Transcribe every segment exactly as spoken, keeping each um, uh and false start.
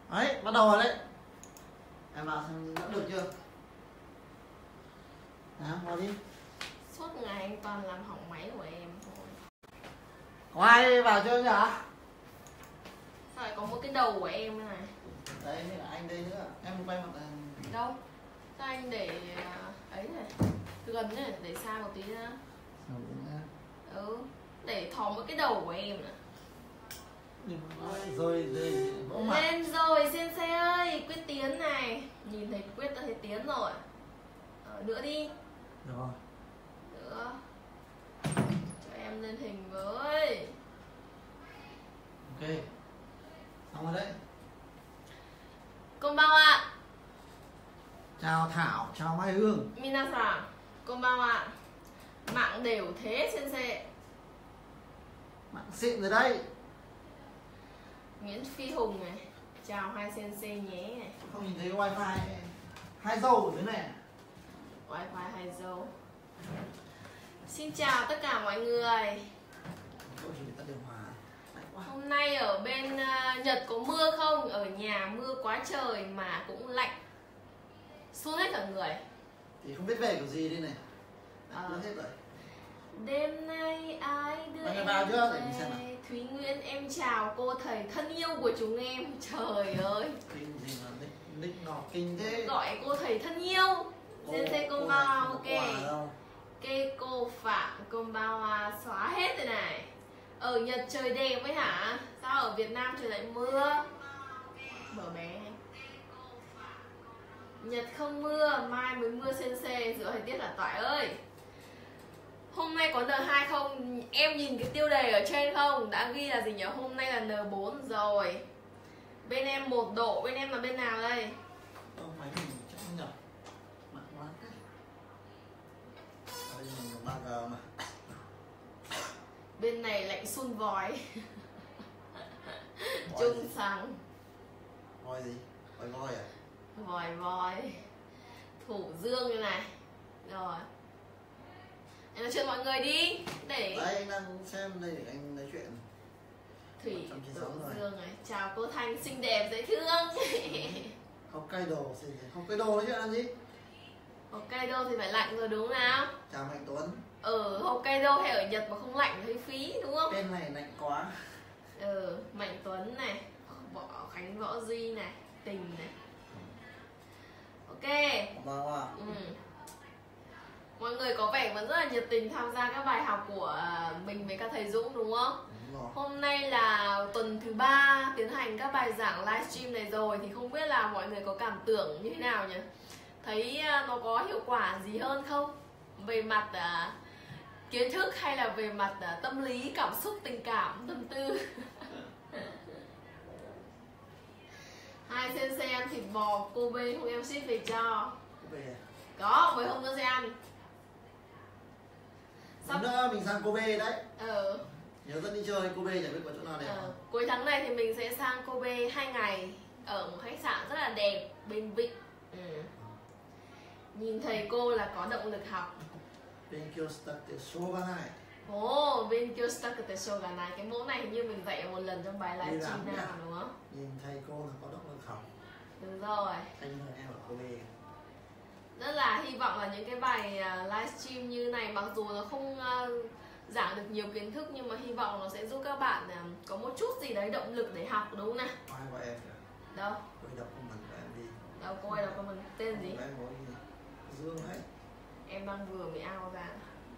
Đấy, bắt đầu rồi đấy. Em vào xem đã được chưa? Nào, vào đi. Suốt ngày anh toàn làm hỏng máy của em thôi. Có ai vào chưa nhỉ? Sao lại có một cái đầu của em thế này? Đây, là anh đây nữa. Em quay mặt là... Đâu? Sao anh để ấy này? Gần này, để xa một tí ra. Ừ, để thò một cái đầu của em nữa. Rồi, rồi, vỗ mặt. Lên rồi, Sensei ơi, Quyết tiến này. Nhìn thấy Quyết đã thấy tiến rồi. Ờ, nữa đi. Rồi. Nữa. Cho em lên hình với. Ok. Xong rồi đấy. Konbanwa. Chào Thảo, chào Mai Hương. Minasan, konbanwa. Mạng đều thế Sensei. Mạng xịn rồi đây. Nguyễn Phi Hùng này. Chào hai Sensei nhé này. Không nhìn thấy wifi hai dâu ở dưới này. Wifi hai dâu. Xin chào tất cả mọi người. Tôi chỉ tắt điều hòa. Hôm nay ở bên uh, Nhật có mưa không? Ở nhà mưa quá trời mà cũng lạnh. Xuống hết cả người. Thì không biết về kiểu gì đây này. Đã À. hết rồi. Đêm nay ai đưa Anh em vào chưa? Để về? mình xem nào. Thúy Nguyễn em chào cô thầy thân yêu của chúng em. Trời ơi. Kinh gì mà nick, nick nọ kinh thế. Gọi cô thầy thân yêu. Sensei konbanwa, ok. Keiko Phạm konbanwa xóa hết rồi này. Ở Nhật trời đẹp ấy hả? Sao ở Việt Nam trời lại mưa? Mở bé. Nhật không mưa, mai mới mưa Sensei, giữa thời tiết là toại ơi. Hôm nay có N hai không? Em nhìn cái tiêu đề ở trên không? Đã ghi là gì nhỉ? Hôm nay là N bốn rồi. Bên em một độ, bên em là bên nào đây? Không, máy mình chắc không nhập. Mạng quá. Đây mình có ba G mà. Bên này lạnh sun vòi. Trung sáng. Voi gì? Voi voi à? Vòi vòi. Thủ dương như này. Rồi. Anh nói chuyện mọi người đi. Để Đấy, anh đang xem đây để anh nói chuyện. Thủy Thủ rồi. Dương này. Chào cô Thanh xinh đẹp dễ thương. Hokkaido, Hokkaido nói chuyện làm gì? Hokkaido thì phải lạnh rồi đúng không nào? Chào Mạnh Tuấn. Ở Hokkaido hay ở Nhật mà không lạnh thì phí đúng không? Bên này lạnh quá. Ừ, Mạnh Tuấn này, Võ Khánh Võ Duy này, Tình này. Ok. Vâng ạ. Ừ. Mọi người có vẻ vẫn rất là nhiệt tình tham gia các bài học của mình với các thầy Dũng đúng không? Đúng rồi. Hôm nay là tuần thứ ba tiến hành các bài giảng livestream này rồi thì không biết là mọi người có cảm tưởng như thế nào nhỉ? Thấy nó có hiệu quả gì hơn không? Về mặt uh, kiến thức hay là về mặt uh, tâm lý, cảm xúc, tình cảm, tâm tư? Hai Sensei ăn thịt bò Kobe không em ship về cho? Kobe à? Có, với hôm nữa sẽ ăn. Sắp nữa mình sang Kobe đấy. Ờ. Nhớ dẫn đi chơi Kobe, chẳng biết có chỗ nào đẹp Ờ. không? Cuối tháng này thì mình sẽ sang Kobe hai ngày ở một khách sạn rất là đẹp bên Vịnh. Ừ. Nhìn thầy cô là có động lực học. Benkyo shitatte shoganai. Ồ, bên kia Stakate Shoganai. Cái mẫu này hình như mình dạy một lần trong bài livestream nào đúng không? Nhìn thầy cô là có động lực học. Đúng rồi. Anh hơn em ở Kobe. Rất là hy vọng là những cái bài livestream như này mặc dù nó không uh, giảng được nhiều kiến thức nhưng mà hy vọng nó sẽ giúp các bạn uh, có một chút gì đấy động lực để học đúng không nào? Ai gọi em kìa? Đâu? Cô ấy đọc comment của em đi. Đâu, cô ấy đọc comment tên gì? Em có gì? Dương đấy. Em đang vừa mới ao ra.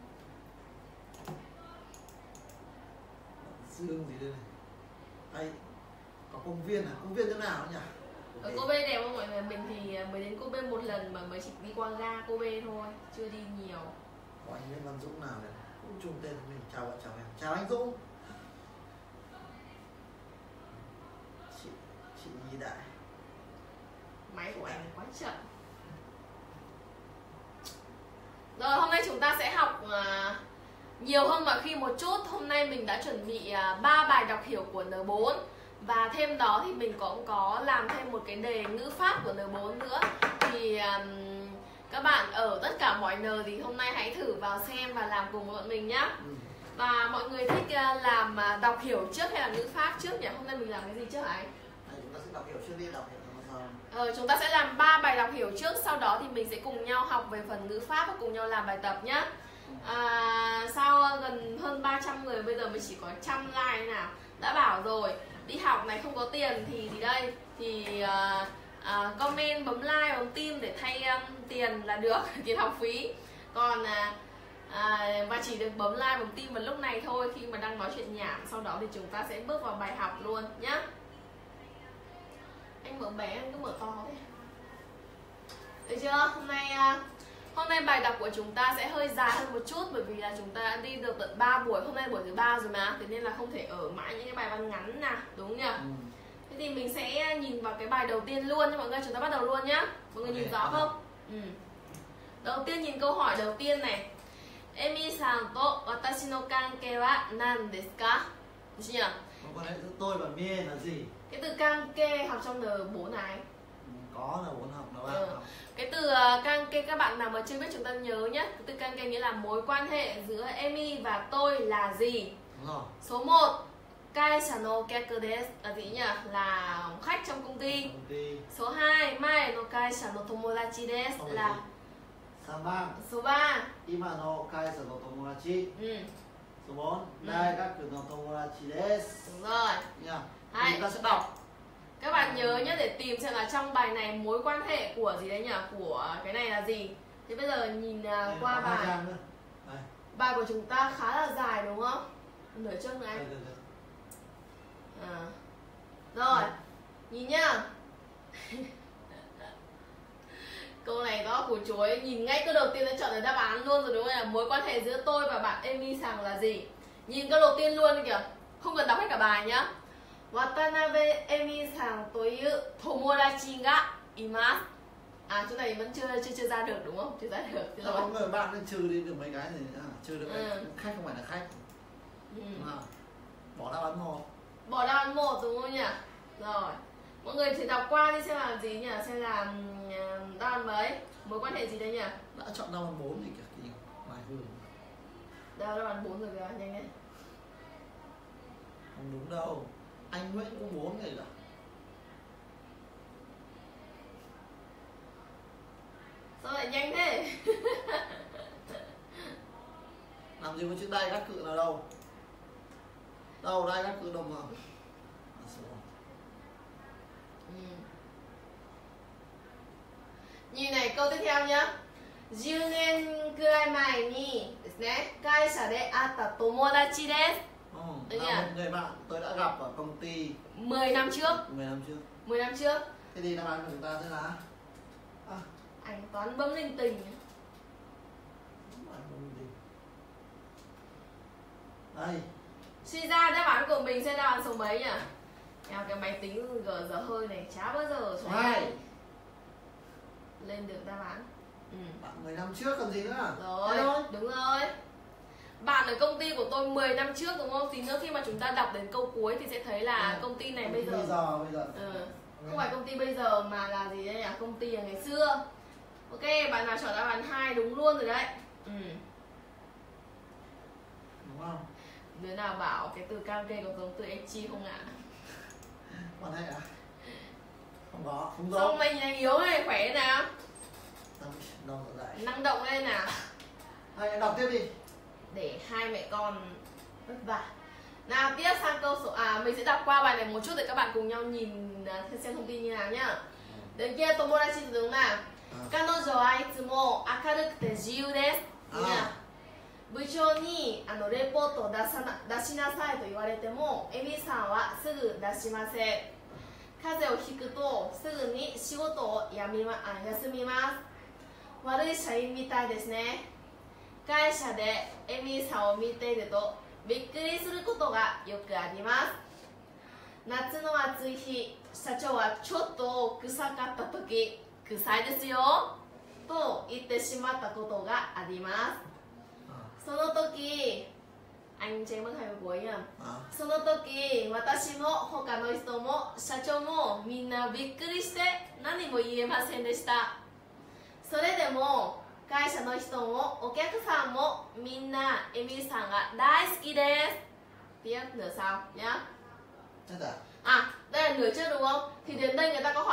Dương gì đây này? Đây, có công viên à? Công viên chỗ nào nhỉ? Ở Kobe đẹp không mọi người? Mình thì mới đến Kobe một lần mà mới chỉ đi qua ga Kobe thôi, chưa đi nhiều. Có anh Nguyễn Văn Dũng nào này? Cũng chung tên với mình. Chào bạn, chào em. Chào anh Dũng. Chị, chị Nhi Đại. Máy của anh quá chậm. Rồi hôm nay chúng ta sẽ học uh, nhiều hơn mọi khi một chút. Hôm nay mình đã chuẩn bị ba uh, bài đọc hiểu của N bốn. Và thêm đó thì mình cũng có làm thêm một cái đề ngữ pháp của N bốn nữa. Thì um, các bạn ở tất cả mọi N thì hôm nay hãy thử vào xem và làm cùng với bọn mình nhá. Ừ. Và mọi người thích uh, làm uh, đọc hiểu trước hay là ngữ pháp trước nhỉ? Hôm nay mình làm cái gì trước hả anh? Đây, chúng ta sẽ đọc hiểu trước đi, đọc Ờ, chúng ta sẽ làm ba bài đọc hiểu trước, sau đó thì mình sẽ cùng nhau học về phần ngữ pháp và cùng nhau làm bài tập nhé. À, sau gần hơn ba trăm người bây giờ mới chỉ có một trăm like nào. Đã bảo rồi, đi học này không có tiền thì gì đây? Thì uh, uh, comment, bấm like, bấm tim để thay um, tiền là được, tiền học phí. Còn uh, uh, và chỉ được bấm like, bấm tim vào lúc này thôi, khi mà đang nói chuyện nhảm. Sau đó thì chúng ta sẽ bước vào bài học luôn nhé. Anh mở bé, anh cứ mở to thế. Được chưa? Hôm nay uh, hôm nay bài đọc của chúng ta sẽ hơi dài hơn một chút, bởi vì là chúng ta đã đi được tận ba buổi. Hôm nay buổi thứ ba rồi mà, thế nên là không thể ở mãi những cái bài văn ngắn nào, đúng không nhỉ? Ừ. Thế thì mình sẽ nhìn vào cái bài đầu tiên luôn nha mọi người. Chúng ta bắt đầu luôn nhá. Mọi người nhìn rõ không? Ừ. Đầu tiên nhìn câu hỏi đầu tiên này. Emi-san to watashi no kankei wa nan desu ka? Được chưa nhỉ? Quan hệ giữa tôi và Mie là gì? Cái từ kanke học trong N bốn này. Có là bốn học, là ba ừ. học. Cái từ uh, kanke các bạn nào mà chưa biết chúng ta nhớ nhé. Cái từ kanke nghĩa là mối quan hệ giữa Emi và tôi là gì? Đúng rồi. Số một, kaisha no kyaku desu là gì nhỉ? Là khách trong công ty. Công ty. Số hai, mae no kaisha no tomodachi desu là Sanban. số ba, Ima no kaisha no tomodachi. ừ. Số bốn, ừ. Daigaku no tomodachi desu. Đúng rồi. Nha. Hai, chúng ta sẽ đọc. Các bạn nhớ nhé, để tìm xem là trong bài này mối quan hệ của gì đấy nhỉ? Của cái này là gì? Thế bây giờ nhìn uh, Đây, qua bài. Đây. Bài của chúng ta khá là dài đúng không? Nửa chương này. Đây, đây, đây. À. Rồi, đây. Nhìn nhá. Câu này đó của chú ấy, nhìn ngay câu đầu tiên đã chọn được đáp án luôn rồi đúng không? Là mối quan hệ giữa tôi và bạn Emi-san là gì? Nhìn câu đầu tiên luôn kìa. Không cần đọc hết cả bài nhá. Watanabe Emi-san toiu tomodachi ga imasu. À, chỗ này vẫn chưa chưa chưa ra được đúng không? Chưa ra được. Chưa Có người bạn nên trừ đi được mấy cái này à, trừ được ừ. khách không phải là khách. Ừ. À, bỏ đáp án một. Bỏ đáp án một đúng không nhỉ? Rồi. Mọi người thử đọc qua đi xem là gì nhỉ? Xem là đáp án mấy? Mối quan hệ gì đây nhỉ? Đã chọn đáp án bốn thì kìa. Bài hư. Đáp án bốn rồi kìa, nhanh lên. Không đúng đâu. Anh Nguyễn cũng bốn người cả. Sao lại nhanh thế? Làm gì có chữ đai các cự nào đâu. Đâu đai các cự đâu mà. Ừ. Nhìn này, câu tiếp theo nhá. mười年くらい前にですね、会社で会った友達です。 Ừ, là một người bạn tôi đã gặp ở công ty mười năm trước. mười năm trước. mười năm trước. Thế thì đáp án của chúng ta sẽ là à, Anh toán bấm linh tinh. đây. Suy ra đáp án của mình sẽ đáp án số mấy nhỉ? Theo cái máy tính gờ giờ hơi này chả bao giờ số hai lên được đáp án. Ừ. Bạn mười năm trước còn gì nữa? Rồi, thôi. đúng rồi. Bạn ở công ty của tôi mười năm trước đúng không? Tí nữa khi mà chúng ta đọc đến câu cuối thì sẽ thấy là ừ. công ty này bây giờ bây giờ bây giờ ừ. Không phải công ty bây giờ mà là gì đây nhỉ? Công ty là ngày xưa. Ok, bạn nào chọn đáp án hai đúng luôn rồi đấy. Ừ. Đúng không? Đứa nào bảo cái từ kanke có giống từ echi không ạ? Quan hệ à? Không có, không giống. Xong mình này yếu này, khỏe thế nào? Năng động lại. Năng động lên nào. Hãy đọc tiếp đi. Để hai mẹ con vất vả. Nào tiếp sang câu số à mình sẽ đọc qua bài này một chút để các bạn cùng nhau nhìn xem thông tin như nào nhá. Đầu tiên tomodachi thì đúng nào. Kanojo wa itsumo akaruku te jiyu desu. Buchou ni ano reportを出さな出しなさいと言われても、エミさんはすぐ出しません。風邪をひくとすぐに仕事をやみまあ休みます。悪い社員みたいですね。会社でエミさんを見ているとびっくりすることがよくあります。夏の暑い日、社長はちょっと臭かった時、臭いですよと言ってしまったことがあります。その時、anh chị mất hai cái cuối nha.その時、私も他の人も社長もみんなびっくりして何も言えませんでした。それでも会社の人もお客さんもみんなエミさんが大好きです。Tiếp nửa sau nhá. Chắc à? À, đây là nửa trước đúng không? Thì đến đây người ta có hỏi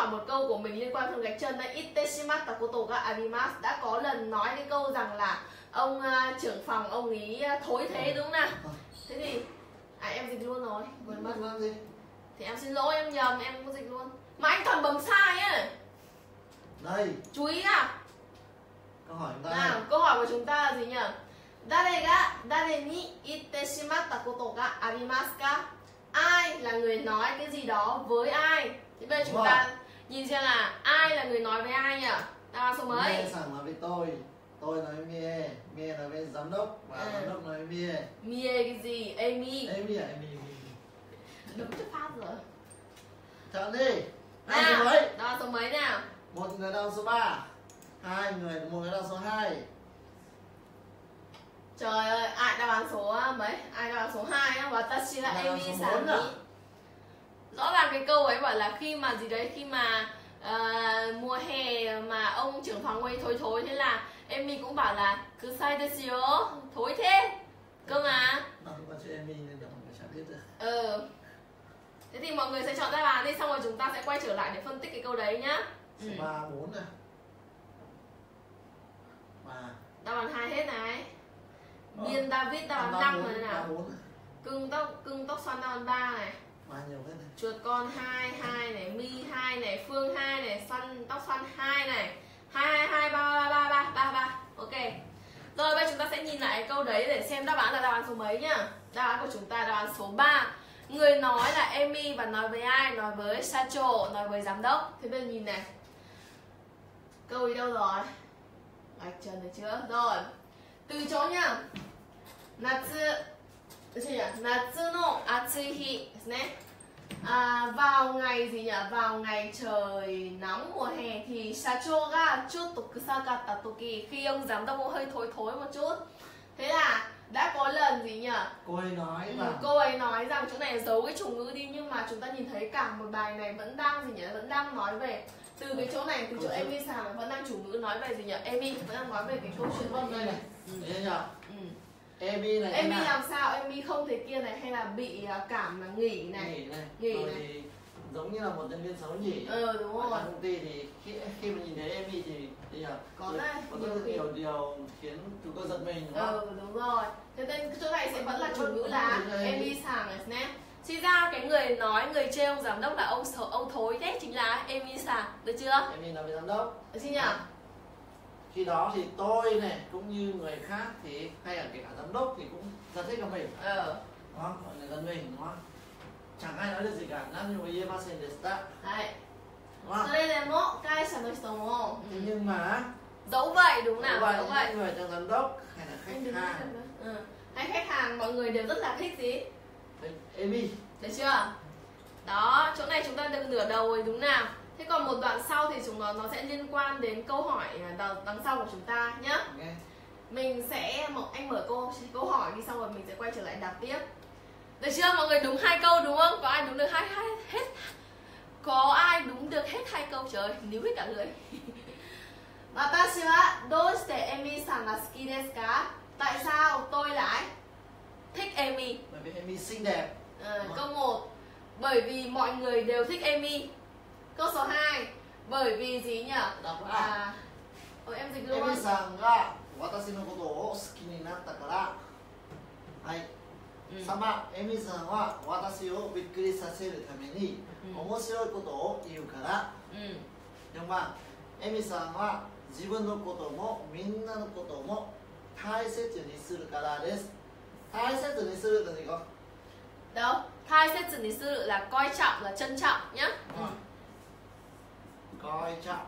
một câu của mình liên quan phần gạch chân đấy. Iteshimatta koto ga arimasu, đã có lần nói cái câu rằng là ông uh, trưởng phòng ông ý uh, thối thế đúng không nào? Thế thì à em dịch luôn rồi, quên mất. Làm gì? Thì em xin lỗi, em nhầm, em có dịch luôn. Mà anh toàn bấm sai ấy. Đây, Chú ý nào. câu hỏi chúng ta Nào, này. câu hỏi của chúng ta là gì nhỉ? Dare ga dare ni iteshimatta koto ga arimasu ka? Ai là người nói cái gì đó với ai? Thì bây giờ chúng Đúng ta rồi. nhìn xem là ai là người nói với ai nhỉ? Đáp án số mấy? Mie sẵn nói với tôi, tôi nói với Mie, Mie nói với giám đốc và Ừ. giám đốc nói với Mie. Mie cái gì? Amy. Amy à, Amy, Amy. Đúng chất phát rồi. Chọn đi. Hai Nào, số mấy? đáp án số mấy nào? Một người đáp án số ba, hai người, một người đáp án số hai. Trời ơi, ai đáp án số mấy? Ai đáp án số hai á? Và Tashi là Đáp án Amy số sản bốn à? Rõ ràng cái câu ấy bảo là khi mà gì đấy, khi mà uh, mùa hè mà ông trưởng phòng ấy thối thối, thế là Amy cũng bảo là cứ sai desu yo, thối thế cơ mà. Nó không có chữ Amy nên là mọi người chẳng biết được. Ừ. Thế thì mọi người sẽ chọn đáp án đi, xong rồi chúng ta sẽ quay trở lại để phân tích cái câu đấy nhá. Số Ừ. ba, bốn này. Ba. Đáp án hai hết này. Ờ. Biên David đáp án Ba, năm bốn, rồi ba, nào. bốn này. Cưng tóc cưng tóc xoăn đáp án ba này. Ba nhiều hết này. Chuột con hai, hai này, Mi hai này, Phương hai này, xoăn tóc xoăn hai này. hai hai hai ba ba ba ba ba ba. Ok. Rồi bây giờ chúng ta sẽ nhìn lại câu đấy để xem đáp án là đáp án số mấy nhá. Đáp án của chúng ta là đáp án số ba. Người nói là Amy và nói với ai? Nói với Sacho, nói với giám đốc. Thế bây giờ nhìn này. Câu ý đâu rồi? Gạch chân được chưa? Rồi. Từ chỗ nhá. Natsu, được chưa nhỉ? Natsu no atsui hi desu ne. À, vào ngày gì nhỉ? Vào ngày trời nóng mùa hè thì Sacho ga chutto kusakatta toki, khi ông giám đốc hơi thối thối một chút. Thế là đã có lần gì nhỉ? Cô ấy nói Ừ, là cô ấy nói rằng chỗ này giấu cái chủ ngữ đi, nhưng mà chúng ta nhìn thấy cả một bài này vẫn đang gì nhỉ? Vẫn đang nói về từ cái chỗ này, từ chỗ Amy sàng vẫn đang chủ ngữ nói về gì nhỉ? Amy vẫn đang nói về cái câu chuyện vâng đây Amy này. này. Đấy nhỉ? Ừ. Amy này. Amy em làm sao? Amy không thể kia này, hay là bị à, cảm là nghỉ này? Nghỉ này. Nghỉ Rồi này. thì giống như là một nhân viên xấu nhỉ. Ừ đúng Ở rồi. trong công ty thì khi khi mà nhìn thấy Amy thì thì là Có thì đấy, có nhiều rất khi. nhiều điều khiến chúng tôi giật mình đúng không? Ừ đúng rồi. Thế nên chỗ này sẽ vẫn là chủ ngữ là Ừ, ừ, ừ. Amy sàng này nè. Chỉ ra cái người nói, người chê ông giám đốc là ông xấu- ông thối, thế chính là Amy sàng, được chưa? Amy là với giám đốc. Được chưa nhỉ? Khi đó thì tôi này cũng như người khác thì hay là kể cả giám đốc thì cũng rất thích của mình. Ờ. Đúng không? Mọi người gần mình đúng không? Chẳng ai nói được gì cả. Nam như với Yemasen deshita. Đấy. Đúng không? それでも会社の人も、 Thế nhưng mà dẫu vậy đúng nào, vậy dẫu vậy. những người trong giám đốc hay là Anh đứng khách hàng xem nữa. Ừ. Hay khách hàng mọi người đều rất là thích gì? Đấy, Amy Được chưa? Đó, chỗ này chúng ta được nửa đầu rồi đúng nào? Thế còn một đoạn sau thì chúng nó nó sẽ liên quan đến câu hỏi đằng, đằng sau của chúng ta nhé. nghe Mình sẽ một anh mở câu câu hỏi đi, xong rồi mình sẽ quay trở lại đọc tiếp. Được chưa? Mọi người đúng hai câu đúng không? Có ai đúng được hai hai hết? Có ai đúng được hết hai câu? Trời ơi, níu hết cả lưỡi. Watashi wa doushite Amy-san ga suki desu ka? Tại sao tôi lại thích Amy? bởi vì Amy xinh đẹp. À, câu một, bởi vì mọi người đều thích Amy. Câu số hai, bởi vì gì nhỉ? Đọc đã. À, ôi em dịch luôn. Amy-san ga watashi no koto o suki ni natta kara. Hai. Ừ. さんばん、エミさんは私をびっくりさせるためにうん面白いことを言うから。 うん。 よんばん、エミさんは自分のこともみんなのことも大切にするからです。大切にするって何か？ Đâu? Thai sẽ xử lý sự là coi trọng, là trân trọng nhá. Ừ. Coi trọng,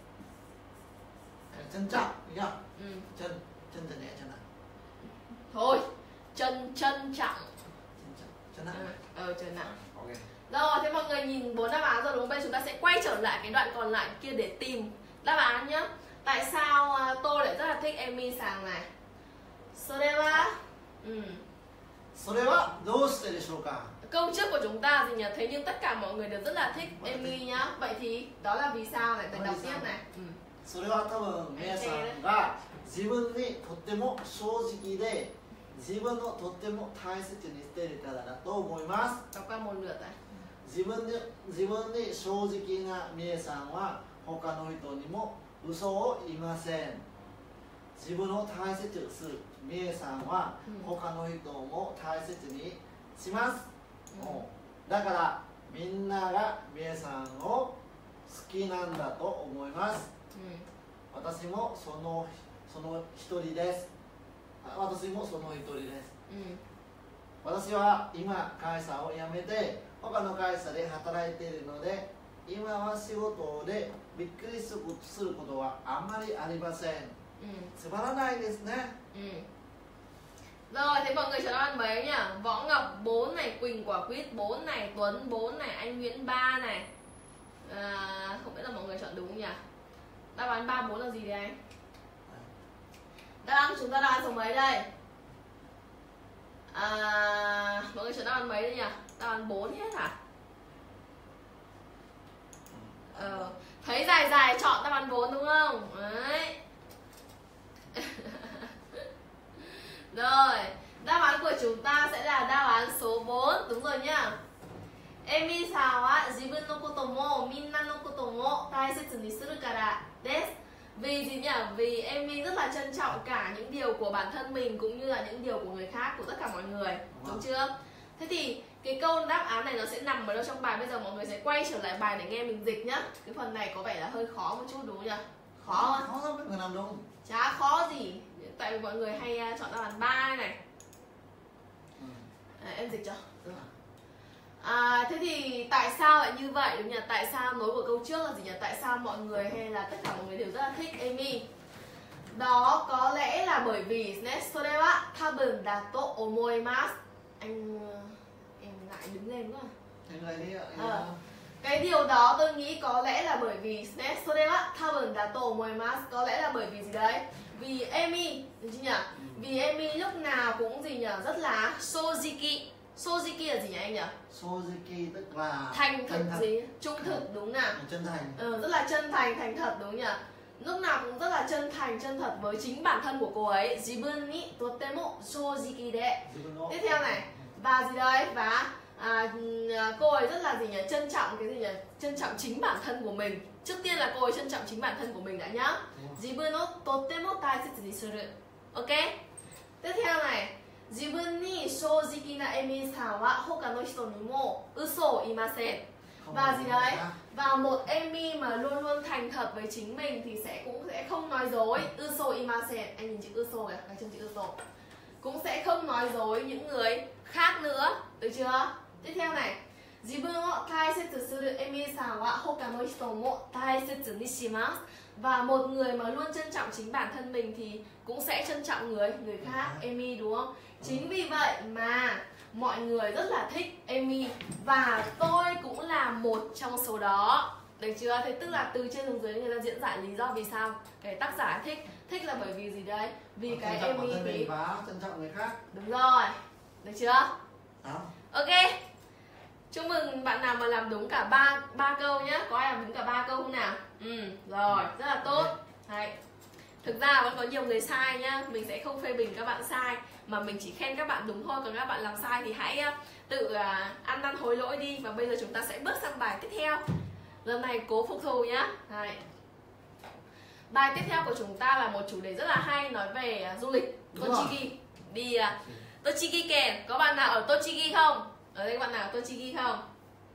trân trọng, đúng không? Ừ. Chân, chân thật nhẹ chân nặng. Thôi, trân trân trọng. Chân trọng, chân nặng. Ờ, ờ trân nặng. Ok. Rồi, thế mọi người nhìn bốn đáp án rồi đúng không? Bây giờ chúng ta sẽ quay trở lại cái đoạn còn lại kia để tìm đáp án nhá. Tại sao à, tôi lại rất là thích Amy Sàng này? Sorewa. Ừ. それはどうしてでしょうか？ Câu trước của chúng ta gì nhỉ? Thế nhưng tất cả mọi người đều rất là thích Amy nhá. Vậy thì đó là vì sao này? Để đọc tiếp này. Ừ. それは多分皆さんが自分にとっても正直で自分をとっても大切にしているからだと思います。 Đọc qua một lượt này. 自分に自分に正直なみえさんは他の人にも嘘を言いません。自分を大切にするみえさんは他の人も大切にします、うん、だからみんながみえさんを好きなんだと思います、うん、私もそのその一人です。私もその一人です、うん、私は今会社を辞めて他の会社で働いているので今は仕事でびっくりすることはあまりありません、うん、つまらないですね、 ừ. Rồi, thế mọi người chọn đáp án mấy nhỉ? Võ Ngọc bốn này, Quỳnh Quả Quýt bốn này, Tuấn bốn này, anh Nguyễn ba này. À, không biết là mọi người chọn đúng không nhỉ? Đáp án ba bốn là gì đấy anh? Đáp án chúng ta đáp án số mấy đây? À, mọi người chọn đáp án mấy đây nhỉ? Đáp án bốn hết hả? Ờ, thấy dài dài chọn đáp án bốn đúng không? Đấy. Rồi, đáp án của chúng ta sẽ là đáp án số bốn. Đúng rồi nhá. Emi sa wa jibun no koto mo minna no koto mo taisetsu ni suru kara desu. Vì gì nhỉ? Vì Emi rất là trân trọng cả những điều của bản thân mình cũng như là những điều của người khác, của tất cả mọi người. Đúng chưa? Thế thì cái câu đáp án này nó sẽ nằm ở đâu trong bài? Bây giờ mọi người sẽ quay trở lại bài để nghe mình dịch nhá. Cái phần này có vẻ là hơi khó một chút đúng không nhỉ? Khó không? Khó lắm, các người làm đúng. Chả khó gì. Tại vì mọi người hay chọn đáp án ba này. Ừ. À, em dịch chưa? Ừ. À, thế thì tại sao lại như vậy đúng nhỉ? Tại sao nối của câu trước là gì nhỉ? Tại sao mọi người hay là tất cả mọi người đều rất là thích Emi? Đó có lẽ là bởi vì Sore wa tabun dato omoimasu. Anh em ngại đứng lên quá. Anh lại đi ạ. À, cái điều đó tôi nghĩ có lẽ là bởi vì Sore wa tabun dato omoimasu. Có lẽ là bởi vì gì đấy? Vì Emi, đúng chưa nhỉ? Ừ. Vì Emi lúc nào cũng gì nhỉ? Rất là sojiki. Sojiki là gì nhỉ anh nhỉ? Sojiki tức là thành thực gì? Trung thực đúng nào? Chân thành. Ừ, rất là chân thành, thành thật đúng nhỉ? Lúc nào cũng rất là chân thành, chân thật với chính bản thân của cô ấy. Jibun ni totemo sojiki de. Tiếp theo này. Và gì đấy? Và à, cô ấy rất là gì nhỉ? Trân trọng cái gì nhỉ? Trân trọng chính bản thân của mình. Trước tiên là cô ấy trân trọng chính bản thân của mình đã nhá. Jibun no totemo taisetsu ni suru. Ok? Tiếp theo này. Jibun ni shojiki na Emi-san wa hoka no hito ni mo uso o imasen. Và gì đấy? Và một Emi mà luôn luôn thành thật với chính mình thì sẽ cũng sẽ không nói dối. Uso imasen. Anh nhìn chữ uso kìa, cái chân chữ uso. Cũng sẽ không nói dối những người khác nữa. Được chưa? Tiếp theo này. Jibun o taisetsu suru Emi-san wa hoka no hito mo taisetsu ni shimasu. Và một người mà luôn trân trọng chính bản thân mình thì cũng sẽ trân trọng người người khác, Emi đúng không? Chính vì vậy mà mọi người rất là thích Emi và tôi cũng là một trong số đó. Được chưa? Thế tức là từ trên xuống dưới người ta diễn giải lý do vì sao cái tác giả thích. Thích là bởi vì gì đấy? Vì cái Emi thì trân trọng người khác. Đúng rồi. Được chưa? Đó. Ok. Chúc mừng bạn nào mà làm đúng cả ba ba câu nhá. Có ai làm đúng cả ba câu không nào? Ừ, rồi, rất là tốt. Đấy. Thực ra vẫn có nhiều người sai nhá. Mình sẽ không phê bình các bạn sai mà mình chỉ khen các bạn đúng thôi. Còn các bạn làm sai thì hãy tự uh, ăn năn hối lỗi đi. Và bây giờ chúng ta sẽ bước sang bài tiếp theo. Lần này cố phục thù nhá. Đấy. Bài tiếp theo của chúng ta là một chủ đề rất là hay, nói về uh, du lịch Tochigi. Đi uh, Tochigi Ken. Có bạn nào ở Tochigi không? Ở đây các bạn nào ở Tochigi không?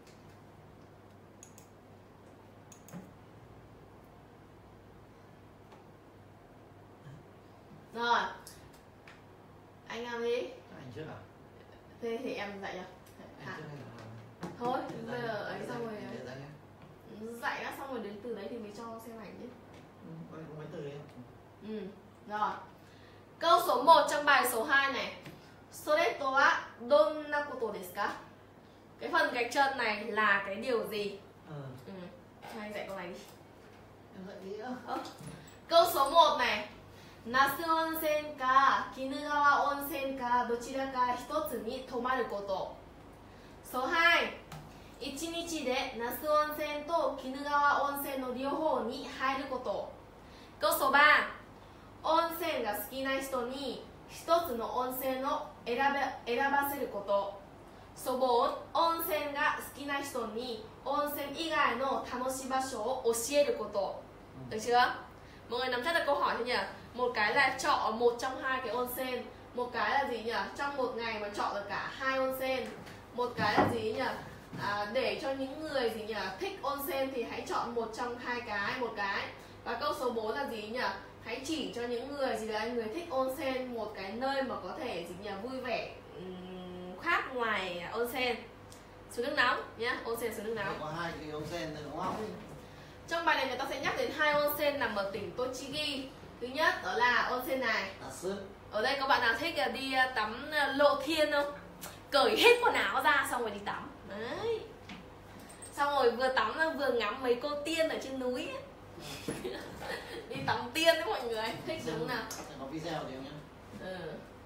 Rồi. Anh làm gì? Anh trước à? Thế thì em dạy cho. Hả? Thôi, bây giờ ấy xong rồi. Dạy đã xong rồi đến từ đấy thì mới cho xem ảnh chứ. Ừ, mấy từ đấy. Ừ, rồi. Câu số một trong bài số hai này. Soreto wa donna koto desu ka? Cái phần gạch chân này là cái điều gì? Ừ. Ừ. Anh dạy câu này đi. Em dạy đi nữa. Ờ. Câu số một này. Nasu onsen ka Kinugawa onsen ka dochira ka hitotsu ni tomaru koto. Số hai. Ichinichi de Nasu onsen to Kinugawa onsen no ryouhou ni hairu koto. Câu số ba. Onsen ga suki na hito ni hitotsu no onsen no erabaseru koto. Số bốn, onsen ga sukinai hito ni onsen igai no tanoshii basho o osieru koto. Được chưa? Mọi người nắm chắc được câu hỏi chưa nhỉ? Một cái là chọn một trong hai cái onsen, một cái là gì nhỉ? Trong một ngày mà chọn được cả hai onsen. Một cái là gì nhỉ? À, để cho những người gì nhỉ? Thích onsen thì hãy chọn một trong hai cái, một cái. Và câu số bốn là gì nhỉ? Hãy chỉ cho những người gì đấy, người thích onsen một cái nơi mà có thể gì nhỉ? Vui vẻ um, khác ngoài onsen. Suối nước nóng nhá, onsen suối nước nóng. Có hai cái onsen nữa đúng không? Ừ. Trong bài này người ta sẽ nhắc đến hai onsen nằm ở tỉnh Tochigi. Thứ nhất đó là onsen này. Ở đây có bạn nào thích đi tắm lộ thiên không? Cởi hết quần áo ra xong rồi đi tắm. Đấy. Xong rồi vừa tắm vừa ngắm mấy cô tiên ở trên núi ấy. Đi tắm tiên đấy mọi người. Thích đúng không nào? Có video thì nhá. Ừ.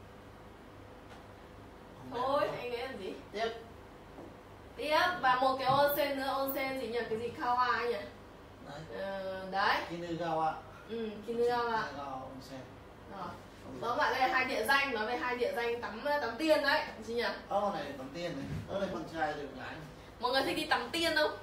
Thôi anh ấy làm gì? Tiếp. Tiếp. Và một cái onsen nữa, onsen gì nhỉ? Cái gì kawa nhỉ? Đấy. Ừ, đấy. Kinugawa. Ừ, Kinugawa. Rồi. Đó bạn, đây là hai địa danh, nói về hai địa danh tắm tắm tiên đấy, chị nhỉ? Ô này tắm tiên này, ở đây con trai được gái. Mọi người thích đi tắm tiên không?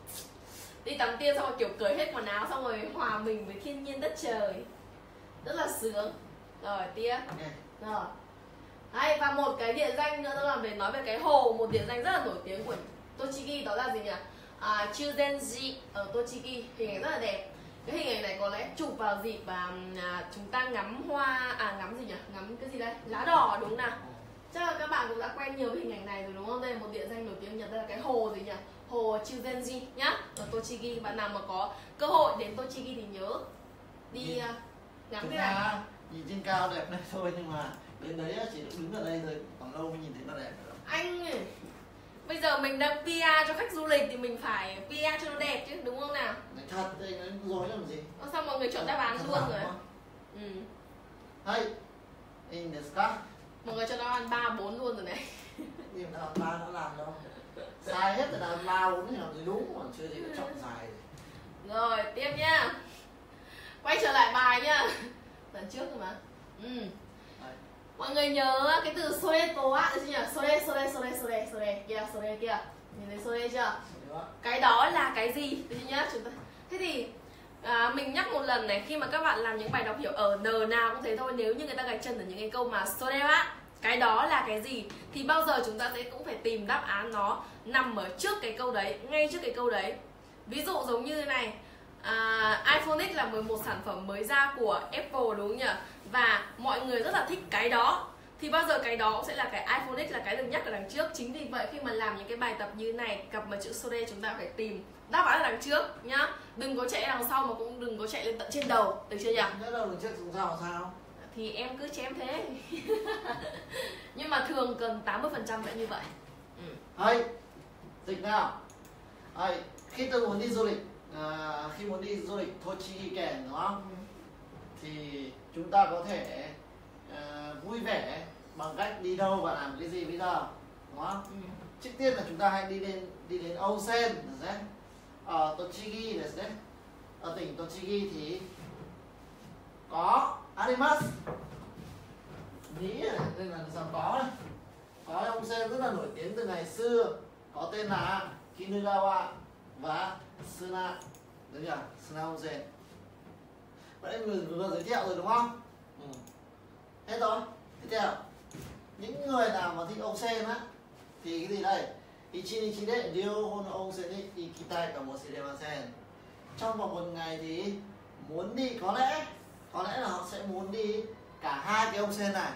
Đi tắm tiên xong rồi kiểu cởi hết quần áo xong rồi hòa mình với thiên nhiên đất trời, rất là sướng. Rồi tiếp. Okay. Rồi. Đấy, và một cái địa danh nữa đó là về nói về cái hồ, một địa danh rất là nổi tiếng của Tochigi đó là gì nhỉ? À, Chuzenji ở Tochigi, hình ảnh rất là đẹp. Cái hình ảnh này có lẽ chụp vào dịp và à, chúng ta ngắm hoa, à ngắm gì nhỉ? Ngắm cái gì đây? Lá đỏ đúng không nào? Chắc là các bạn cũng đã quen nhiều hình ảnh này rồi đúng không? Đây là một địa danh nổi tiếng Nhật, đây là cái hồ gì nhỉ? Hồ Chuzenji nhá, ở Tochigi. Bạn nào mà có cơ hội đến Tochigi thì nhớ đi uh, ngắm cái này. Nhìn trên cao đẹp này thôi nhưng mà đến đấy chỉ đứng ở đây thôi, còn lâu mới nhìn thấy nó đẹp nữa. Anh ơi, bây giờ mình đang pê e cho khách du lịch thì mình phải pê e cho nó đẹp chứ đúng không nào? Này thật đây nó dối làm gì? Ô, sao mọi người chọn đáp án luôn rồi? Ừ. Hey, in the sky. Mọi người cho nó ăn ba bốn luôn rồi này. Nhưng mà ba nó làm đâu. Sai hết rồi là ba bốn thì làm gì đúng, còn chưa gì đã chọn dài. Rồi tiếp nhá. Quay trở lại bài nhá. Lần trước rồi mà. Ừ. Đấy. Mọi người nhớ cái từ soreto á, được chưa nhỉ? Sore, sore, sore, sore, sore, kia, sore kia. Nhìn thấy sore chưa? Cái đó là cái gì? Được chưa nhá? Chúng ta. Thế thì à, mình nhắc một lần này, khi mà các bạn làm những bài đọc hiểu ở n nào cũng thế thôi, nếu như người ta gạch chân ở những cái câu mà sore á, cái đó là cái gì thì bao giờ chúng ta sẽ cũng phải tìm đáp án nó nằm ở trước cái câu đấy, ngay trước cái câu đấy. Ví dụ giống như thế này, à, iPhone X là một sản phẩm mới ra của Apple đúng không nhỉ? Và mọi người rất là thích cái đó, thì bao giờ cái đó cũng sẽ là cái iPhone X, là cái được nhắc ở đằng trước. Chính vì vậy khi mà làm những cái bài tập như này, gặp mà chữ sore chúng ta phải tìm đáp án ở đằng trước nhá. Đừng có chạy đằng sau mà cũng đừng có chạy lên tận trên đầu, được chưa nhỉ? Nhớ đâu đằng trước chúng sao sao? Thì em cứ chém thế. Nhưng mà thường cần tám mươi phần trăm sẽ như vậy. Ừ. Hay, dịch nào. Hay, khi tôi muốn đi du lịch, à, khi muốn đi du lịch Tochigi Ken đúng không? Ừ. Thì chúng ta có thể à, vui vẻ bằng cách đi đâu và làm cái gì bây giờ, đúng không? Ừ. Trước tiên là chúng ta hãy đi đến đi đến onsen, ở Tochigi, ở tỉnh Tochigi thì có arimasu. Mỹ đây là sao có đây. Có onsen rất là nổi tiếng từ ngày xưa, có tên là Kinugawa và Suna, được chưa? Suna onsen. Vậy mình vừa giới thiệu rồi đúng không? Ừ. Hết rồi. Tiếp theo, những người nào mà thích onsen á thì cái gì đây? Ichinichi de ryōhō no onsen ni ikitai kamoshimasen. Trong vòng một ngày thì muốn đi, có lẽ có lẽ là họ sẽ muốn đi cả hai cái onsen này.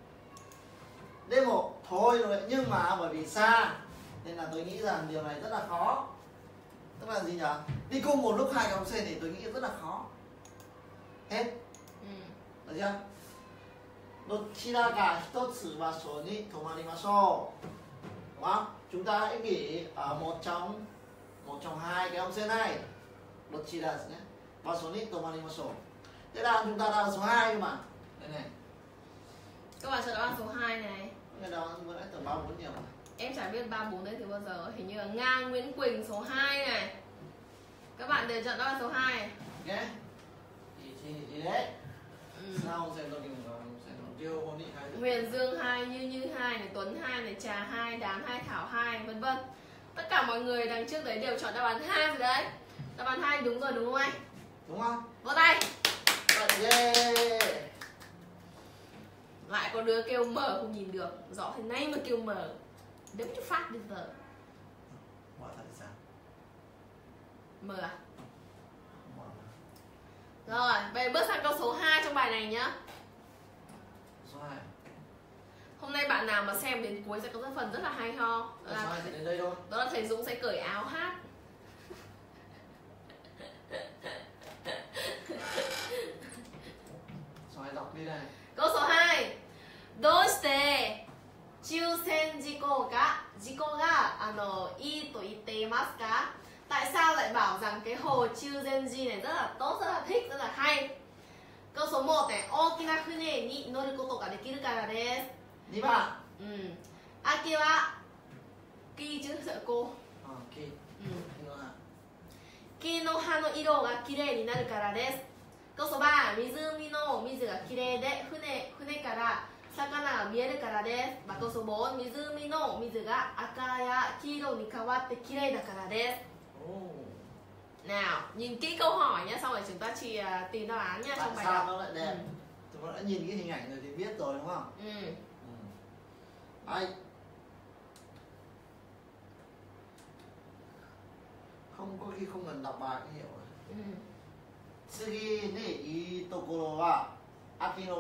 Demo thôi rồi, nhưng mà bởi vì xa nên là tôi nghĩ rằng điều này rất là khó. Tức là gì nhỉ? Đi cùng một lúc hai cái onsen thì tôi nghĩ rất là khó. Hết. Ừ. Được chưa? Dochira ga hitotsu basho ni tomarimashou. Đúng không? Chúng ta hãy nghỉ ở một trong một trong hai cái onsen này. Dochira nhé. Basho ni tomarimashou. Thế là chúng ta đang số hai cơ mà. Đây này. Các bạn chọn đáp án số hai này. Cái đó vừa nãy tưởng ba bốn nhiều mà. Em chả biết ba bốn đấy từ bao giờ. Hình như là Nga Nguyễn Quỳnh số hai này. Các bạn đều chọn đáp án số hai. Nhé. Thì thì thì đấy. Ừ. Sao không xem tôi kinh nghiệm không xem. Điều ổn định hai. Huyền Dương hai, Như Như hai này, Tuấn hai này, Trà hai, Đán hai, Thảo hai, vân vân. Tất cả mọi người đằng trước đấy đều chọn đáp án hai rồi đấy. Đáp án hai đúng rồi đúng không anh? Đúng không? Vỗ tay. Yeah. Lại có đứa kêu mở không nhìn được. Rõ thế này mà kêu mở. Đấm cho phát bây giờ. Mở thật sao? Mở à? Mở. Rồi, bây bước sang câu số hai trong bài này nhá. Số hai. Hôm nay bạn nào mà xem đến cuối sẽ có rất phần rất là hay ho. Đó Số là, hai sẽ đến đây thôi. đó là thầy Dũng sẽ cởi áo hát. Số hai đọc đi này. Câu số hai. Doshite Chusen Jiko ga Jiko ga ano ii to itte imasu ka? Tại sao lại bảo rằng cái hồ Chuzenji này rất là tốt, rất là thích, rất là hay? Câu số một này, Okina fune ni noru koto ga dekiru kara desu. Đi bạn. Ừ. Aki wa ki chứ sợ cô. Ờ, kỳ. Ừ. Kỳ nữa hả? Ki no ha no iro ga kirei ni naru kara desu. Câu số ba, Mizumi no mizu ga kirei de fune fune kara sakana ga mieru kara desu. Và câu số bốn, Mizumi no mizu ga aka ya kiro ni kawatte kirei dakara desu. Oh. Nào, nhìn kỹ câu hỏi nhé, xong rồi chúng ta chỉ uh, tìm đáp án nha trong Tại bài sao đọc. nó lại đẹp? Ừ. Chúng ta đã nhìn cái hình ảnh rồi thì biết rồi đúng không? Ừ. Ừ. Ai? Không có khi không cần đọc bài cũng hiểu rồi. Ừ. Tsugi ni ii tokoro wa aki no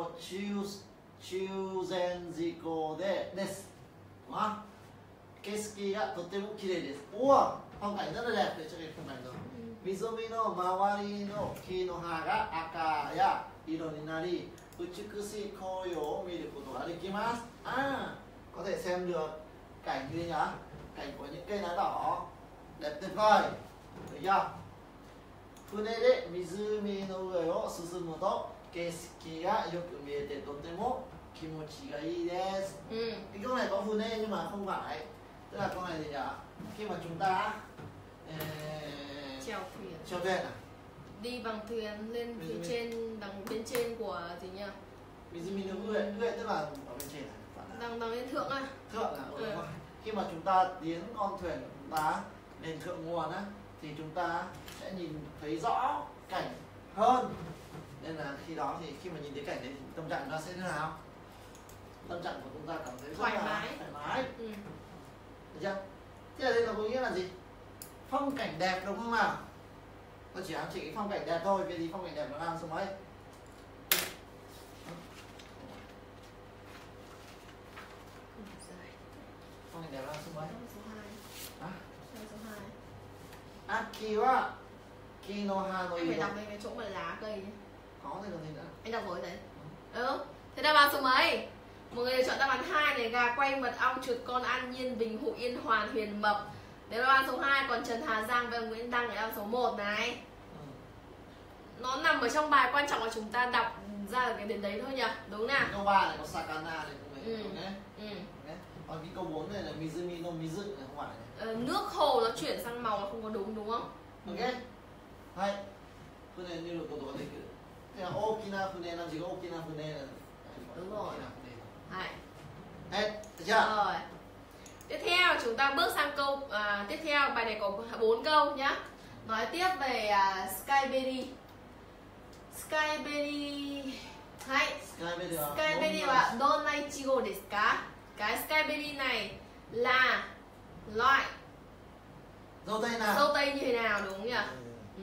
Chuzenjiko de desu. Đúng không? Keisuki ga totemo kirei desu. Ủa, phong cảnh rất là đẹp để cho cái phong cảnh rồi. Mizumi no mawari no ki no ha ga aka ya iro ni nari utsikushii koyo o miru koto ga dekimasu. À, có thể xem được cảnh gì nhỉ? Cảnh của những cây lá đỏ đẹp tuyệt vời. Được chưa? Fune de mizumi no ue o susumu to keisuki ga yoku miete totemo kimochi ga ii desu. Ừ. Cái câu này có fune nhưng mà không phải. Tức là câu này gì nhỉ? Khi mà chúng ta Chèo thuyền. Chèo thuyền à? Đi bằng thuyền lên phía Mizumi. trên, đằng bên trên của gì nhỉ? Mizumi no ue, ue tức là ở bên trên này. Đằng đằng lên thượng à? Thượng à? Ừ. Ừ. Khi mà chúng ta tiến con thuyền của chúng ta lên thượng nguồn á thì chúng ta sẽ nhìn thấy rõ cảnh hơn. Nên là khi đó thì khi mà nhìn thấy cảnh đấy thì tâm trạng chúng ta sẽ thế nào? Tâm trạng của chúng ta cảm thấy rất Thoải là mái. thoải mái. Ừ. Được chưa? Thế là đây là có nghĩa là gì? Phong cảnh đẹp đúng không nào? Tôi chỉ ám chỉ cái phong cảnh đẹp thôi, cái gì phong cảnh đẹp nó đang số mấy? Phong cảnh đẹp nó đang số mấy? Số hai. Hả? Số hai. Aki wa kino ha no Anh phải iro. đọc lên cái chỗ mà lá cây nhé. Có thì còn gì nữa? Anh đọc rồi đấy. Ừ. Thế đáp án số mấy? Mọi người chọn đáp án hai này, gà quay, mật ong, chuột con, an nhiên, bình, hụ, yên, hoàn, huyền, mập. Đấy là đáp án số hai, còn Trần Hà Giang và Nguyễn Đăng là đáp án số một này. Ừ. Nó nằm ở trong bài, quan trọng là chúng ta đọc ra được cái đến đấy thôi nhỉ, đúng nào? Câu ba này có sakana này cũng phải Ừ. đúng đấy. Ừ. Đấy. Còn cái câu bốn này là mizumi no mizu này không phải này. Ờ, nước hồ nó chuyển sang màu là không có đúng đúng không? Ok. Hay. Fune ni ru koto ga dekiru. Thế là okina fune làm gì có okina fune là Đúng rồi. okina fune. Hay. Hết, được chưa? Rồi. Tiếp theo chúng ta bước sang câu à, tiếp theo, bài này có bốn câu nhá. Nói tiếp về à, Skyberry. Skyberry. Hay. Skyberry là Skyberry là donna ichigo desu ka? Cái Skyberry này là loại dâu tây nào? dâu tây như thế nào đúng không nhỉ? Ừ. Ừ.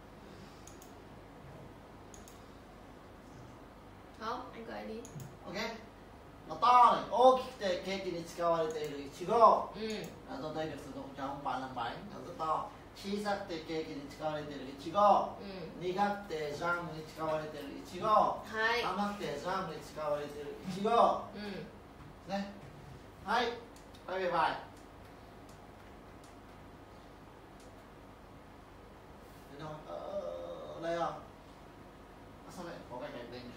Không, anh cười đi. Ok. Nó to này, okite keiki ni tsukawarateru ichigo. Ừ. Là dâu tây được sử dụng trong bàn làm bánh, nó rất to. Shisakutte keiki ni tsukawarateru ichigo. Ừ. Nigakutte jam ni tsukawarateru ichigo. Hay. Amakutte jam ni tsukawarateru ichigo. Ừ. Này. Hay. Quay về bài. Thấy không? Ờ, đây không? À, sao lại có cái cảnh đây nhỉ?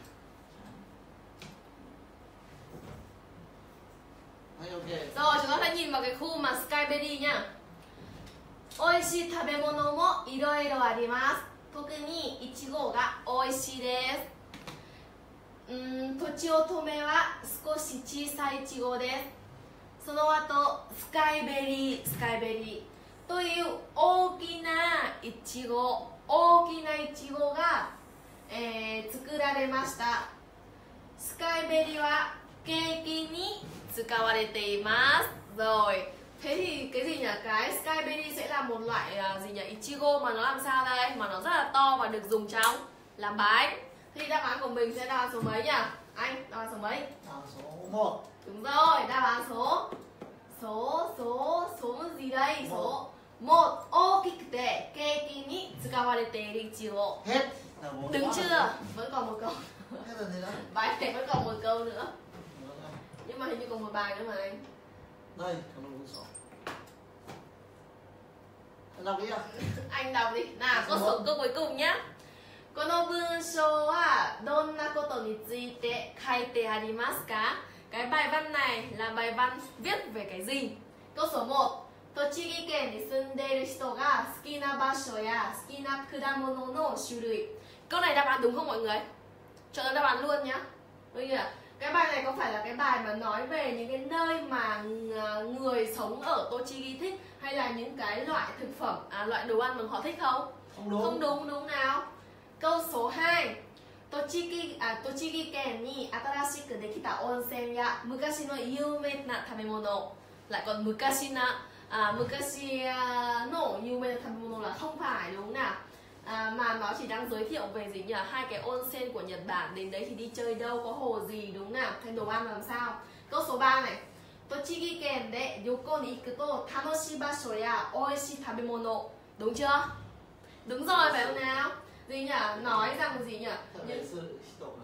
Hay, ok. Rồi chúng ta sẽ nhìn vào cái khu mà Skyberry nhá. Oishii tabemono mo iroiro arimasu. Toku ni ichigo ga oishii desu. うんとちおとめは少し小さいイチゴです。その後スカイベリースカイベリーという大きなイチゴ大きなイチゴが、えー、作られました。スカイベリーはケーキに使われています。Rồi, thế thì cái gì nhỉ? Cái skyberry sẽ là một loại uh, gì nhỉ? Ichigo mà nó làm sao đây? Mà nó rất là to và được dùng trong làm bánh. Thì đáp án của mình sẽ đáp án số mấy nhỉ? Anh, đáp án số mấy? À, số một. Đúng rồi, đáp án số số số số gì đây? Số một. Okikute keiki ni tsukawarete iru ichigo. Hết. Là bốn Đúng quá chưa? rồi. Vẫn còn một câu. Hết rồi gì nữa? Bài này vẫn còn một câu nữa. Nhưng mà hình như còn một bài nữa mà anh. Đây, còn một số. Anh đọc đi ạ. Anh đọc đi. Nào, câu số câu cuối cùng nhá. この文章はどんなことについて書いてありますか? Cái bài văn này là bài văn viết về cái gì? Câu số một. 栃木県に住んでいる人が好きな場所や好きな果物の種類. Câu này đáp án đúng không mọi người? Chọn đáp án luôn nhá. Bây giờ cái bài này có phải là cái bài mà nói về những cái nơi mà người sống ở Tochigi thích hay là những cái loại thực phẩm, à, loại đồ ăn mà họ thích không? Không đúng. Không đúng, đúng nào? Câu số hai. Tochigi, à, Tochigi ken ni atarashiku dekita onsen ya mukashi no yuumei na tabemono. Lại còn mukashi na à, mukashi no yuumei na tabemono là không phải, đúng nào? À, mà nó chỉ đang giới thiệu về gì nhỉ? Hai cái onsen của Nhật Bản, đến đấy thì đi chơi đâu, có hồ gì, đúng nào? Hay đồ ăn làm sao? Câu số ba này. Tochigi ken de yoko ni iku to tanoshii basho ya oishii tabemono. Đúng chưa? Đúng rồi, phải không nào? Gì nhỉ? Nói rằng gì nhỉ? Những,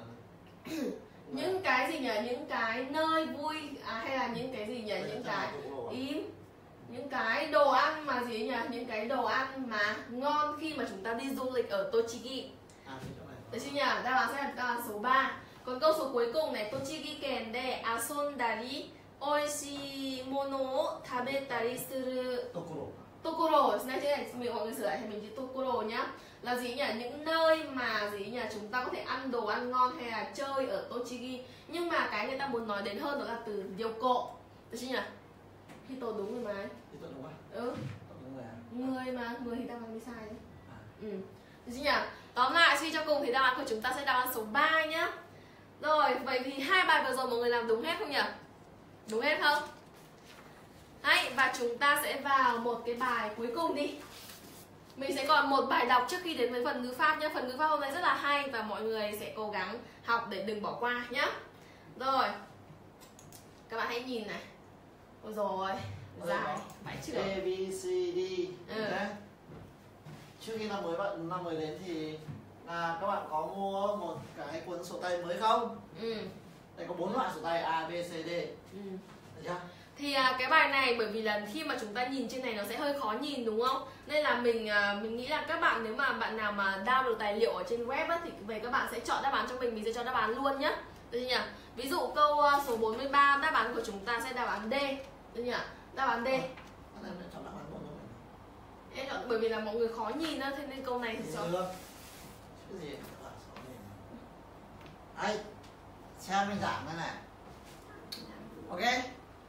những cái gì nhỉ? Những cái nơi vui, à, hay là những cái gì nhỉ? Những cái ý, những cái đồ ăn mà gì nhỉ? Những cái đồ ăn mà ngon khi mà chúng ta đi du lịch ở Tochigi. Được chưa nhỉ? Đáp án sẽ là đáp án số ba. Còn câu số cuối cùng này, Tochigi ken de asondari oishii mono o tabetari suru Tokoro. Này chứ mình mọi người sửa lại thì mình chữ Tokoro nhá. Là gì nhỉ? Những nơi mà gì nhỉ? Chúng ta có thể ăn đồ ăn ngon hay là chơi ở Tochigi. Nhưng mà cái người ta muốn nói đến hơn đó là từ Ryoko. Được chưa nhỉ? Hito đúng rồi mà. Hito đúng à? Ừ. Đúng rồi à? Người mà, người thì đáp án mới sai đấy. À. Ừ. Được chưa nhỉ? Tóm lại suy cho cùng thì đáp án của chúng ta sẽ đáp án số ba nhá. Rồi, vậy thì hai bài vừa rồi mọi người làm đúng hết không nhỉ? Đúng hết không? Đấy, và chúng ta sẽ vào một cái bài cuối cùng đi. Mình sẽ còn một bài đọc trước khi đến với phần ngữ pháp nhé. Phần ngữ pháp hôm nay rất là hay và mọi người sẽ cố gắng học để đừng bỏ qua nhé. Rồi, các bạn hãy nhìn này. Ôi rồi, dài, phải chữ A, B, C, D. Ừ. Okay. Trước khi năm mới bạn năm mới đến thì là các bạn có mua một cái cuốn sổ tay mới không? Ừ. Đây có bốn loại sổ tay A, B, C, D. Ừ. Được chưa? Thì à, cái bài này bởi vì là khi mà chúng ta nhìn trên này nó sẽ hơi khó nhìn đúng không? Nên là mình à, mình nghĩ là các bạn nếu mà bạn nào mà download được tài liệu ở trên web á, thì về các bạn sẽ chọn đáp án cho mình, mình sẽ cho đáp án luôn nhé. Được chưa nhỉ? Ví dụ câu uh, số bốn mươi ba đáp án của chúng ta sẽ đáp án D. Được nhỉ? Đáp án D. Ờ, chọn đáp án luôn rồi. Em chọn bởi vì là mọi người khó nhìn á, thế nên câu này thì chọn. Được. Cái gì? Đấy. Xem mình giảm cái này. Ok.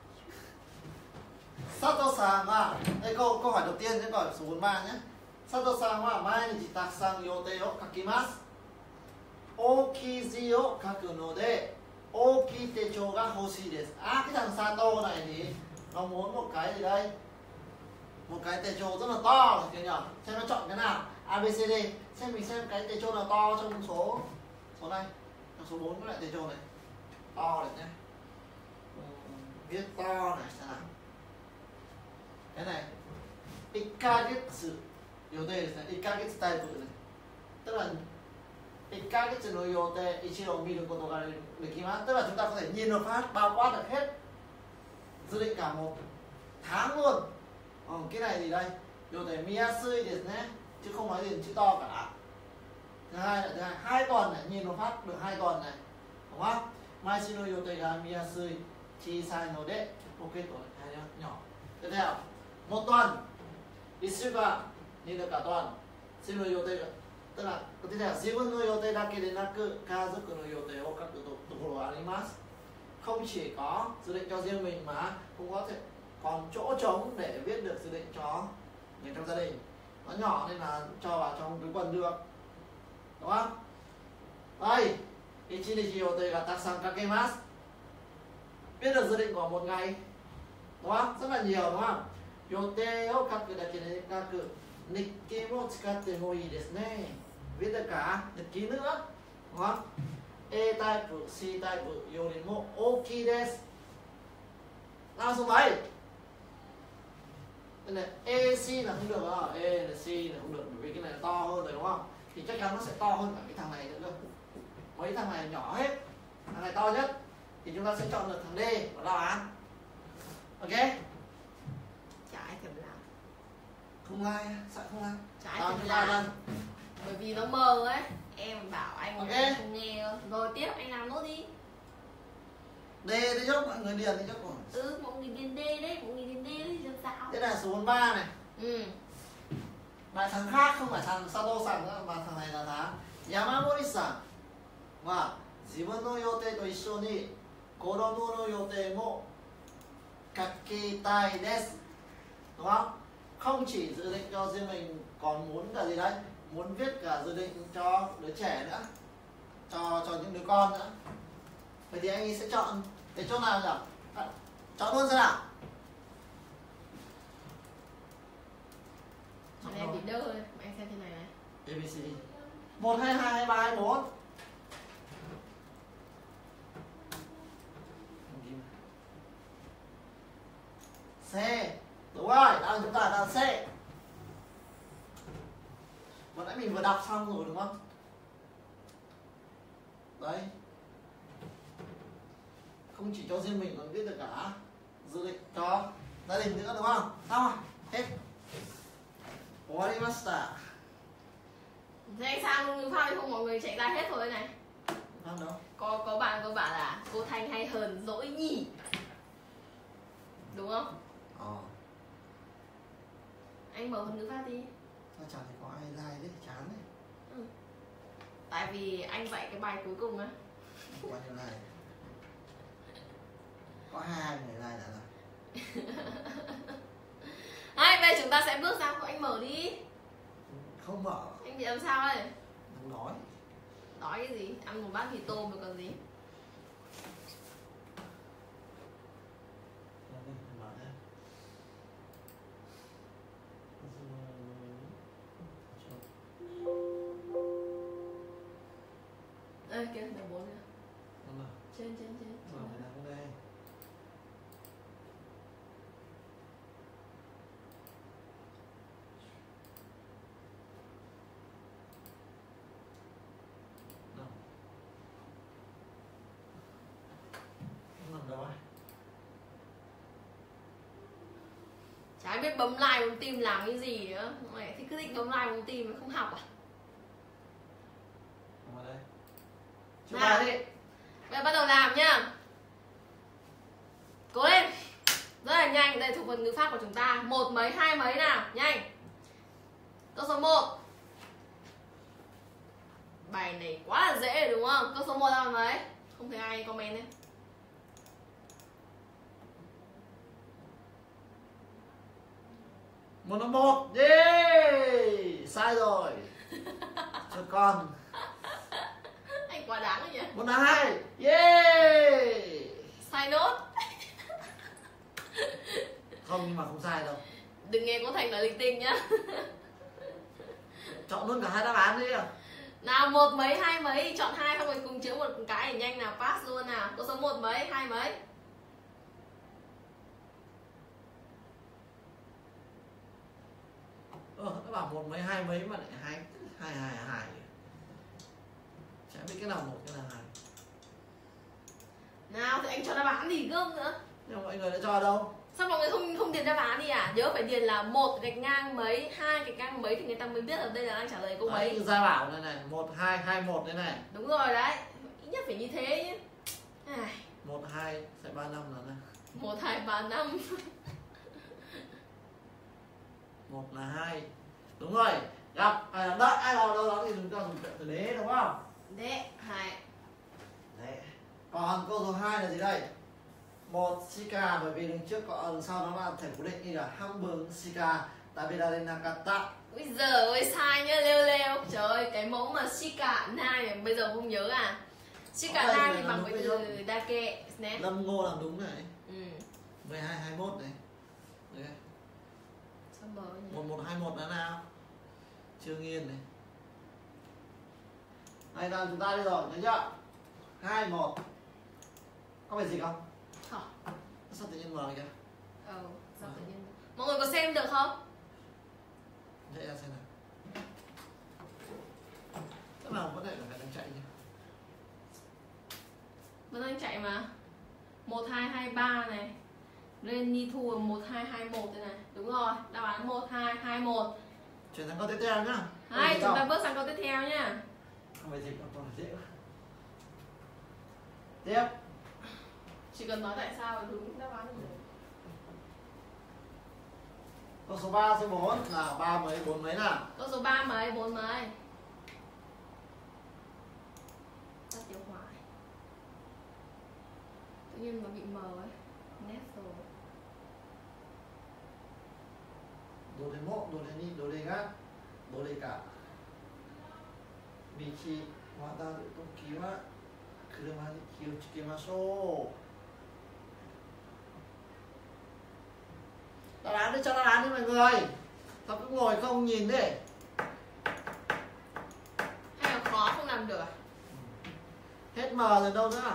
Sato-san wa, đây câu câu hỏi đầu tiên sẽ câu hỏi số bốn mươi ba nhé. Sato-san wa mainichi takusan yotei o kakimasu. Ookii ji o kaku node ookii techou ga hoshii desu. À, cái thằng Sato này thì nó muốn một cái gì đây? Một cái techou rất là to kìa nhỉ? Xem nó chọn cái nào? A, B, C, D. Xem mình xem cái techou nào to trong số số này. Trong số bốn cái loại techou này. To này nhé. Viết to này xem nào. Cái này ikagetsu yotei desu ne. Ikagetsu type này. Tức là ikagetsu no yotei ichido miru koto ga dekimasu. Tức là chúng ta có thể nhìn một phát bao quát được hết dự định cả một tháng luôn. Ờ, cái này gì đây? Yotei miyasui desu ne. Chứ không nói gì chữ to cả. Thứ hai là thứ hai, hai tuần này, nhìn một phát được hai tuần này. Đúng không? Maishi no yotei ga miyasui chisai node poketo này nhỏ. Tiếp theo một tuần, Itsuga nhìn được cả tuần. Xin lỗi yotei tức là có thể là zibun no yote dake de naku kazoku no yote o kaku tokoro wa arimasu. Không chỉ có dự định cho riêng mình mà cũng có thể còn chỗ trống để viết được dự định cho người trong gia đình. Nó nhỏ nên là cho vào trong túi quần được, đúng không? Đây, ichinichi yote ga takusan kakemasu, viết được dự định của một ngày, đúng không? Rất là nhiều, đúng không? Yote o kaku dake de naku nikki mo tsukatte mo ii desu ne, viết được cả nhật ký nữa, đúng không? A type, C type yori mo oki desu. Nào số mấy? Đây này, A, C là không được đó. A là C là không được, bởi vì cái này là to hơn rồi, đúng không? Thì chắc chắn nó sẽ to hơn cả cái thằng này nữa cơ. Mấy thằng này nhỏ hết, thằng này to nhất. Thì chúng ta sẽ chọn được thằng D và đáp án. Ok? Trái thèm làm. Không like, sợ không like. Trái Nào, thèm chúng ta làm. đang Bởi vì nó mờ ấy. Em bảo anh Ok. không nghe. Rồi tiếp anh làm nốt đi. D đi trước, mọi người điền đi trước rồi. Ừ, mọi người điền D đấy, mọi người điền D đấy thì làm sao? Thế là số bốn mươi ba này. Ừ. Lại thằng khác không phải thằng Sato-san nữa, mà thằng này là thằng Yamamori-san. Và zibun no yote to issho ni koromo no yote mo kaketai desu. Đúng không? Không chỉ dự định cho riêng mình, còn muốn cả gì đấy? Muốn viết cả dự định cho đứa trẻ nữa, cho cho những đứa con nữa. Vậy thì anh ấy sẽ chọn cái chỗ nào nhỉ? À, chọn luôn xem nào. Bọn em bị đơ rồi, anh xem thế này này. A B C D một, hai, hai, hai, ba, hai, bốn. C. Đúng rồi, đang chúng ta là C. Vừa nãy mình vừa đọc xong rồi đúng không? Đấy. Không chỉ cho riêng mình còn viết được cả dự định cho gia đình nữa, đúng không? Xong rồi, hết. Owarimashita. Thế anh sang ngữ pháp thì không mọi người chạy ra hết rồi này. Không đâu. Có có bạn có bảo là cô Thanh hay hờn dỗi nhỉ. Đúng không? Ờ. Anh mở phần ngữ pháp đi. Sao chẳng thấy có ai like đấy, chán đấy. Ừ. Tại vì anh dạy cái bài cuối cùng á. Bao nhiêu like? Có hai người like đã rồi. Đấy, bây giờ chúng ta sẽ bước sang, anh mở đi. Không mở. Anh bị làm sao đây? Không nói. Nói cái gì? Ăn một bát mì tôm rồi còn gì? Ê, kia là bốn nè. Trên, trên, trên. Mở phải làm đây. Không làm đâu ai. Chả biết bấm like bấm tim làm cái gì nữa. Mày thì cứ định bấm like bấm tim mà không học à? Không ở đây. Nào. Chụp bài đi. Bây giờ bắt đầu làm nhá. Cố lên. Rất là nhanh. Đây thuộc phần ngữ pháp của chúng ta. Một mấy, hai mấy nào. Nhanh. Câu số một. Bài này quá là dễ rồi đúng không? Câu số một là mấy? Không thấy ai comment đấy. Một là một. Yeah. Sai rồi. Cho con. Anh quá đáng rồi nhỉ. Một là hai. Yeah. Sai nốt. Không, nhưng mà không sai đâu. Đừng nghe cô Thành nói linh tinh nhá. Chọn luôn cả hai đáp án đi. Nào một mấy, hai mấy. Chọn hai không phải cùng chữ một cái để nhanh nào. Pass luôn nào. Câu số một mấy, hai mấy. Ờ, nó bảo một mấy hai mấy mà lại hai hai hai hai. Chả biết cái nào một cái nào hai. Nào thì anh cho đáp án gì gương nữa. Nhưng mà mọi người đã cho đâu? Sao mọi người không không điền đáp án đi à? Nhớ phải điền là một gạch ngang mấy, hai gạch ngang mấy thì người ta mới biết ở đây là đang trả lời câu Đấy, mấy. Gia bảo này này, một hai hai một thế này. Đúng rồi đấy. Ít nhất phải như thế chứ. Ai, một hai sẽ ba năm là này. một hai ba năm. Một là hai. Đúng rồi. gặp ai làm đất ai nào đâu đó thì chúng ta dùng từ đế đúng không? Đế, hai. Đấy. Còn câu số hai là gì đây? Một shika, bởi vì đằng trước có đằng sau nó là thể cố định như là Hamburg shika tabirare nakata. Bây giờ ơi sai nhá, lêu lêu. Trời ơi, cái mẫu mà shika nai bây giờ không nhớ à. Shika nai thì bằng với từ dake. Lâm Ngô làm đúng này. Ừ. mười hai hai mốt này. Đấy. một một hai một là nào? Trương Nghiên này. Này là chúng ta đi rồi, nhớ chưa? hai một. Có phải gì không? Không. Sao tự nhiên mở kìa? Ừ, sao tự nhiên. Mọi người có xem được không? Chạy ra xem nào. Chắc nào có thể là phải đang chạy nhỉ? Vẫn đang chạy mà. một hai hai ba này. Renny thua một hai hai một đây này. Đúng rồi, đáp án một hai hai một. Chuyển sang câu tiếp theo nhá. Hai, chúng ta bước sang câu tiếp theo nhá. Không phải dịch đâu, còn dễ quá. Tiếp. Chỉ cần nói tại sao là đúng đáp án rồi. Câu số ba, số bốn là ba mấy, bốn mấy nào? Câu số ba mấy, bốn mấy. Tắt điều hòa. Tự nhiên nó bị mờ ấy. Nét rồi. Đồ đề mộ, đồ đề ni, đồ đề gác, đồ đề cả. Michi, wataru toki wa kuruma ni ki o tsukemashou. Đáp án đi, cho đáp án đi mọi người. Sao cứ ngồi không nhìn đi. Hay là khó không làm được à? Hết mờ rồi đâu nữa.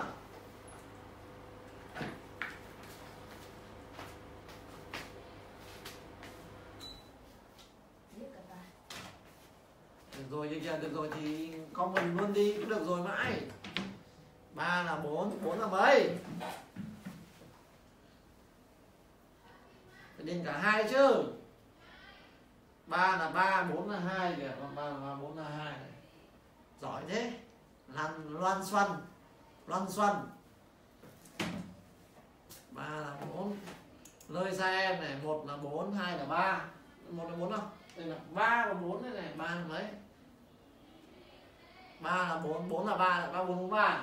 Được rồi, như kia, được rồi thì comment luôn đi, cũng được rồi mãi. Ba là bốn, bốn là mấy? Phải đến cả hai chứ. Ba là ba, bốn là hai kìa, còn ba là ba, bốn là hai này. Giỏi thế. Lan Loan Xuân. Loan Xuân. Ba là bốn. Lơi xa em này, một là bốn, hai là ba. Một là bốn không? Đây là ba và bốn đây này, ba là mấy? Ba là bốn, bốn là ba, là ba, bốn, bốn, ba.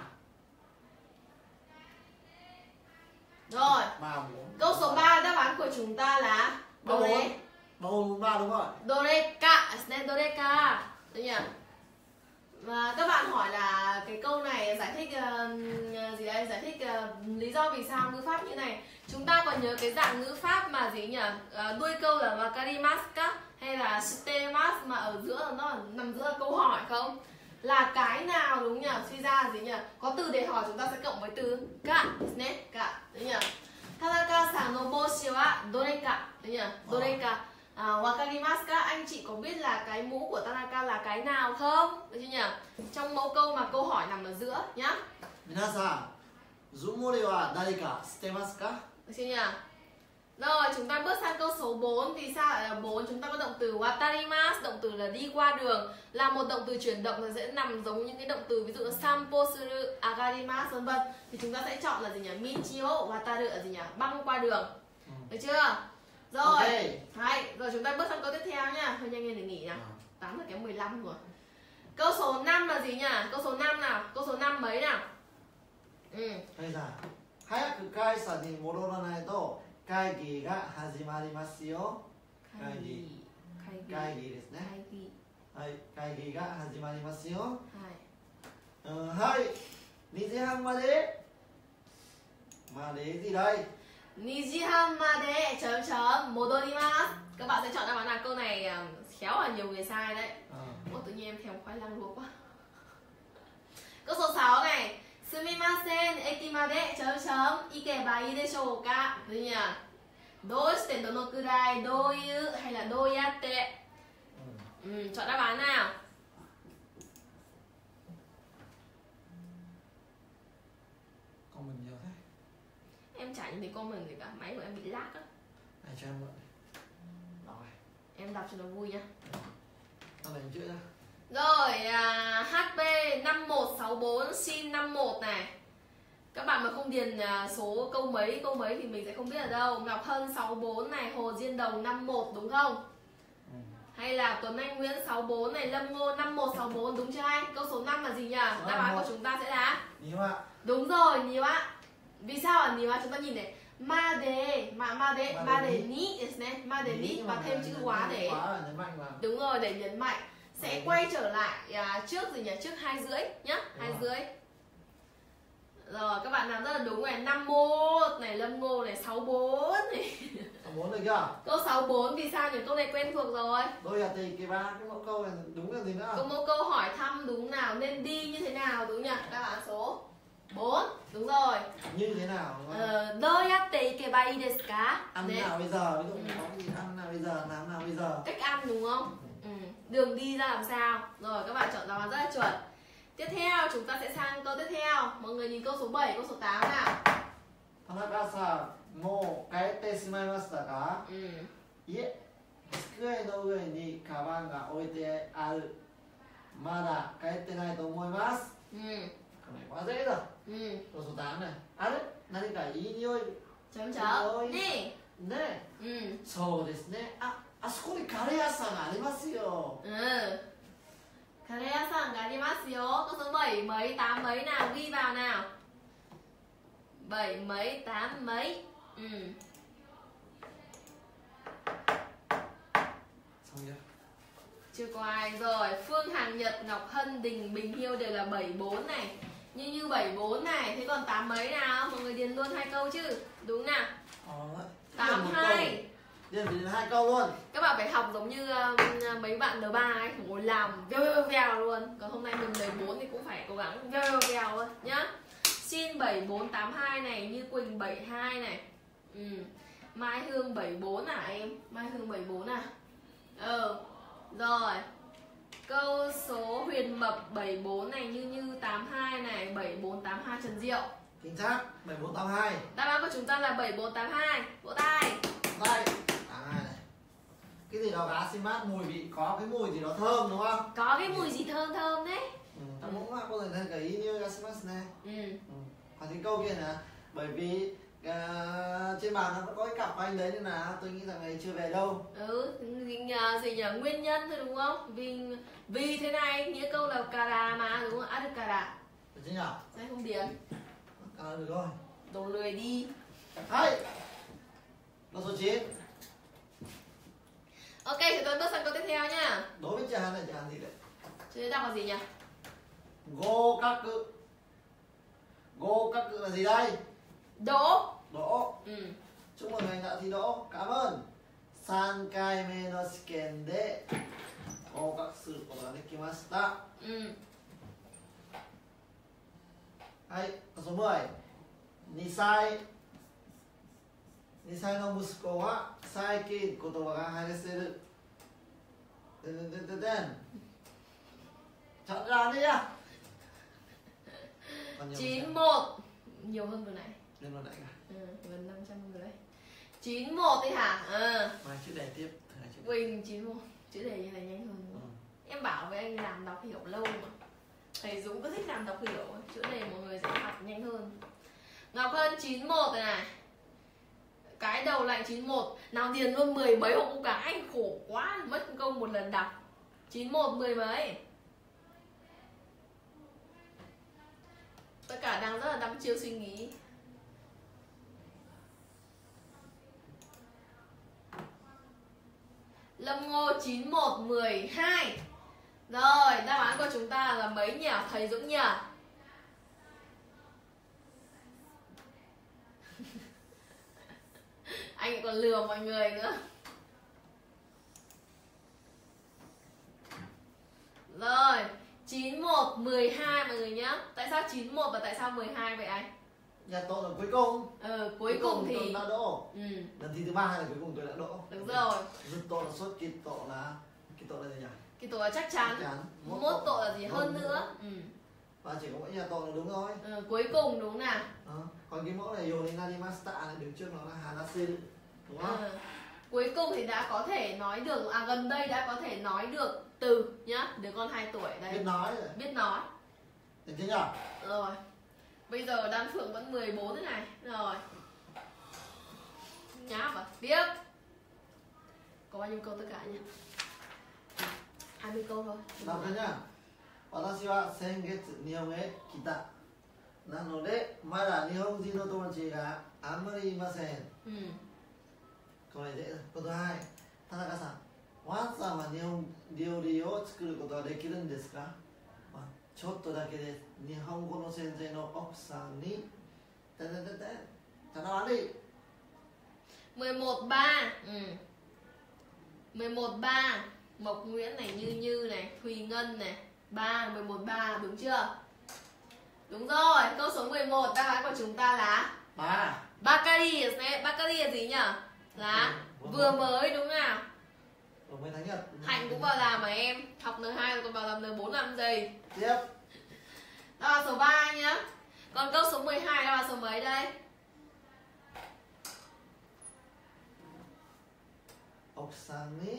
Rồi. ba, bốn. Câu số ba đáp án của chúng ta là ba, Do bốn. Re. ba, bốn, ba đúng rồi. Do Re Ka. Do Re Ka. Được nhỉ? Và các bạn hỏi là cái câu này giải thích uh, gì đây? Giải thích uh, lý do vì sao ngữ pháp như này. Chúng ta còn nhớ cái dạng ngữ pháp mà gì nhỉ? Uh, đuôi câu là wakarimasu ka hay là shitemasu mà ở giữa nó nằm giữa câu hỏi không? Là cái nào đúng nhỉ? Suy ra là gì nhỉ? Có từ để hỏi chúng ta sẽ cộng với từ ka, ne, ka, đúng nhỉ? Tanaka-san no boshi wa dore ka, đúng nhỉ? Dore ka. À, wakarimasu ka, anh chị có biết là cái mũ của Tanaka là cái nào không? Được chưa nhỉ? Trong mẫu câu mà câu hỏi nằm ở giữa nhá. Minasan, Zumore wa dareka shitemasu ka? Được chưa nhỉ? Rồi, chúng ta bước sang câu số bốn. Thì sao lại là bốn? Chúng ta có động từ watarimasu, động từ là đi qua đường. Là một động từ chuyển động, nó sẽ nằm giống những cái động từ ví dụ là sampo suru, agarimasu vân vân. Thì chúng ta sẽ chọn là gì nhỉ? Michi o wataru là gì nhỉ? Băng qua đường. Ừ. Được chưa? Rồi, okay. Hay. Rồi chúng ta bước sang câu tiếp theo nhá. Thôi nhanh lên để nghỉ nào. tám là cái mười lăm rồi. Câu số năm là gì nhỉ? Câu số năm nào? Câu số năm mấy nào? Ừ. Hay là hayaku kaisa ni mororanai to kaigi ga hajimarimasu yo. Kaigi. Kaigi desu ne. Kaigi. Hai, kaigi ga hajimarimasu yo. Hai. Ờ, hai. ni ji han made. Made gì đây? ni ji han made chấm chấm modorimasu. Các bạn sẽ chọn đáp án nào? Câu này khéo là nhiều người sai đấy. À. Ủa, tự nhiên em thèm khoai lang luộc quá. Câu số sáu này. Sumimasen ekimade chấm chấm ikeba ii deshou ka. Được nhỉ? Doshite donokurai doyu hay là doyatte. Ừ. Ừ, chọn đáp án nào? Comment nhiều thế. Em chả nhìn thấy comment gì cả, máy của em bị lag á. Này cho em mượn. Rồi. Em đọc cho nó vui nhá. Tao lấy chữ ra. Rồi, à, hát pê năm một sáu bốn sin năm một này. Các bạn mà không điền à, số câu mấy, câu mấy thì mình sẽ không biết ở đâu. Ngọc Hân sáu bốn này, Hồ Diên Đồng năm một đúng không? Ừ. Hay là Tuấn Anh Nguyễn sáu bốn này, Lâm Ngô năm một sáu bốn, đúng chưa anh? Câu số năm là gì nhỉ? Đáp án của chúng ta sẽ là Nhiều ạ. đúng rồi, nhiều ạ. Vì sao là nhiều ạ? Chúng ta nhìn này, ma đề, ma ma đề, ma đề ní, ma đề ní và thêm chữ quá để đúng rồi, để nhấn mạnh. Sẽ quay trở lại à, trước gì nhỉ? Trước hai rưỡi nhá, hai rưỡi. Rồi các bạn làm rất là đúng này, năm một này, Lâm Ngô này, sáu bốn này. sáu bốn được chưa? Câu sáu bốn vì sao nhỉ? Câu này quen thuộc rồi. Đôi là thì cái ba cái mẫu câu này đúng là gì nữa? Có một câu hỏi thăm đúng nào, nên đi như thế nào đúng nhỉ? Đáp án số bốn. Đúng rồi. Như thế nào đúng không? Ờ, doyatte ikebai desu ka? Ăn Đấy. nào bây giờ? Ví dụ có gì ăn nào bây giờ, làm nào bây giờ? Cách ăn đúng không? Ừ. Đường đi ra làm sao? Rồi các bạn chọn đáp án rất là chuẩn. Tiếp theo chúng ta sẽ sang câu tiếp theo. Mọi người nhìn câu số bảy, câu số tám nào. Tanaka-san, mou kaete shimaimasu ka? Ừ. Ie, tsukuei no ue ni kaban ga oite aru. Mada kaete nai to omoimasu. Ừ. Câu này quá dễ rồi. Ừ. Câu số tám này. Aru, nani ka ii nioi? Chấm chấm. Nè. Ne. Ừ. Sou desu ne. A, あそこにカレー屋さんがありますよ。 Ừ. Kareya-san ga arimasu yo. Câu số bảy mấy, tám mấy nào, ghi vào nào. bảy mấy, tám mấy. Ừ. Xong chưa? Chưa có ai rồi. Phương Hằng Nhật, Ngọc Hân, Đình, Bình Hiêu đều là bảy bốn này. Như như bảy bốn này. Thế còn tám mấy nào? Mọi người điền luôn hai câu chứ. Đúng nào? tám hai. Điền phải điền hai câu luôn. Các bạn phải học giống như uh, mấy bạn N ba ấy, ngồi làm vèo vèo vèo luôn. Còn hôm nay mình mười bốn thì cũng phải cố gắng vèo vèo vèo luôn nhá. Xin bảy bốn tám hai này, Như Quỳnh bảy hai này. Ừ. Mai Hương bảy bốn à em? Mai Hương bảy bốn à? Ừ. Rồi. Câu số Huyền Mập bảy bốn này, Như Như tám hai này, bảy bốn tám hai Trần Diệu. Chính xác, bảy bốn tám hai. Đáp án của chúng ta là bảy bốn tám hai. Vỗ tay. Đây, tám hai này. Cái gì đó gá xi mát mùi vị có cái mùi gì đó thơm đúng không? Có cái mùi gì thơm thơm đấy. Ừ, ta cũng có thể thấy cái ý như gá xi mát này. Ừ. Ừ. Còn cái câu kia nè, bởi vì uh, trên bàn nó vẫn có cái cặp của anh đấy nên là tôi nghĩ rằng ngày chưa về đâu. Ừ, gì nhỉ, gì nhỉ, nguyên nhân thôi đúng không? Vì vì thế này, nghĩa câu là kara mà đúng không? À được kara. Được chưa nhỉ? Đây không điền. À, được rồi. Đồ lười đi. Hay. Câu số chín. Ok, chúng ta bước sang câu tiếp theo nhá. Đối với chàng này chàng gì đấy? Chứ đọc là gì nhỉ? Go các cự. Go các cự là gì đây? Đỗ. Đỗ. Ừ. Chúc mừng anh đã thi đỗ. Cảm ơn. San kai me no shiken de gokaku suru koto ga dekimashita. Ừ. Hay, câu số mười. Nisai Nisai no musuko wa saikin kotoba ga haraseru. Tên tên tên tên. Chọn ra đi nhá. chín một. Nhiều hơn vừa nãy. Lên luôn lại cả. Ừ, gần năm trăm người đấy. chín một đi hả? Ừ. Mai chữ đề tiếp. Chữ đề. Quỳnh chín một. Chữ đề như này nhanh hơn đúng không? Ừ. Em bảo với anh làm đọc hiểu lâu mà. Thầy Dũng cứ thích làm đọc hiểu. Chữ đề mọi người sẽ học nhanh hơn. Ngọc Hân chín một rồi này. Cái đầu lại chín một. Nào điền luôn mười mấy hộ cả anh khổ quá. Mất câu một lần đọc. chín một mười mấy. Tất cả đang rất là đăm chiêu suy nghĩ. Lâm Ngô chín một mười hai. Rồi, đáp án của chúng ta là mấy nhỉ? Thầy Dũng nhỉ? Anh còn lừa mọi người nữa. Rồi, chín một mười hai mọi người nhá. Tại sao chín một và tại sao mười hai vậy anh? Nhà tôi là cuối cùng. Ừ, cuối cùng thì tôi đã đỗ. Ừ. Lần thi thứ ba hay là cuối cùng tôi đã đỗ. Đúng rồi. Rất tội là suất kỳ tội là kỳ tội là gì nhỉ? Kỳ tội là chắc chắn. Chắc chắn. Mốt tội là gì hơn nữa. Ừ. Và chỉ có mỗi nhà tội là đúng rồi. Ừ, cuối cùng đúng nào. Đó. Còn cái mẫu này Yorinadimashita này đứng trước nó là Hanaseru. Đúng không? Ừ. Cuối cùng thì đã có thể nói được, à gần đây đã có thể nói được từ nhá, đứa con hai tuổi đây. Biết nói rồi. Biết nói. Được chưa nhỉ? Rồi. Bây giờ Đan Phượng vẫn mười bốn thế này. Rồi. Nhá vào. Tiếp. Có bao nhiêu câu tất cả nhỉ? hai mươi câu thôi. Đọc thôi nhá. Watashi wa sengetsu nihon e kita. Nanode, mada nihonjin no tomodachi ga amari imasen. Ừ. Câu này dễ rồi. Câu thứ hai. Tanaka-san, Wan-san wa nihon ryori o tsukuru koto wa dekiru n desu ka? Chotto dake desu. Nihongo no sensei no oku-san ni. Cho nó bán đi. mười một ba. Ừ. mười một ba. Mộc Nguyễn này, Như Như này, Thùy Ngân này. ba, mười một ba, đúng chưa? Đúng rồi, câu số mười một đáp án của chúng ta là Ba. Bakari. Bakari là gì nhỉ? Là Ừ, vừa mới đúng nào? Vừa mới tháng nhật. Hạnh cũng vào làm mà em. Học N hai rồi còn vào làm N bốn làm gì? Tiếp. Đó là số ba nhá. Còn câu số mười hai đó là số mấy đây? Okusan ni.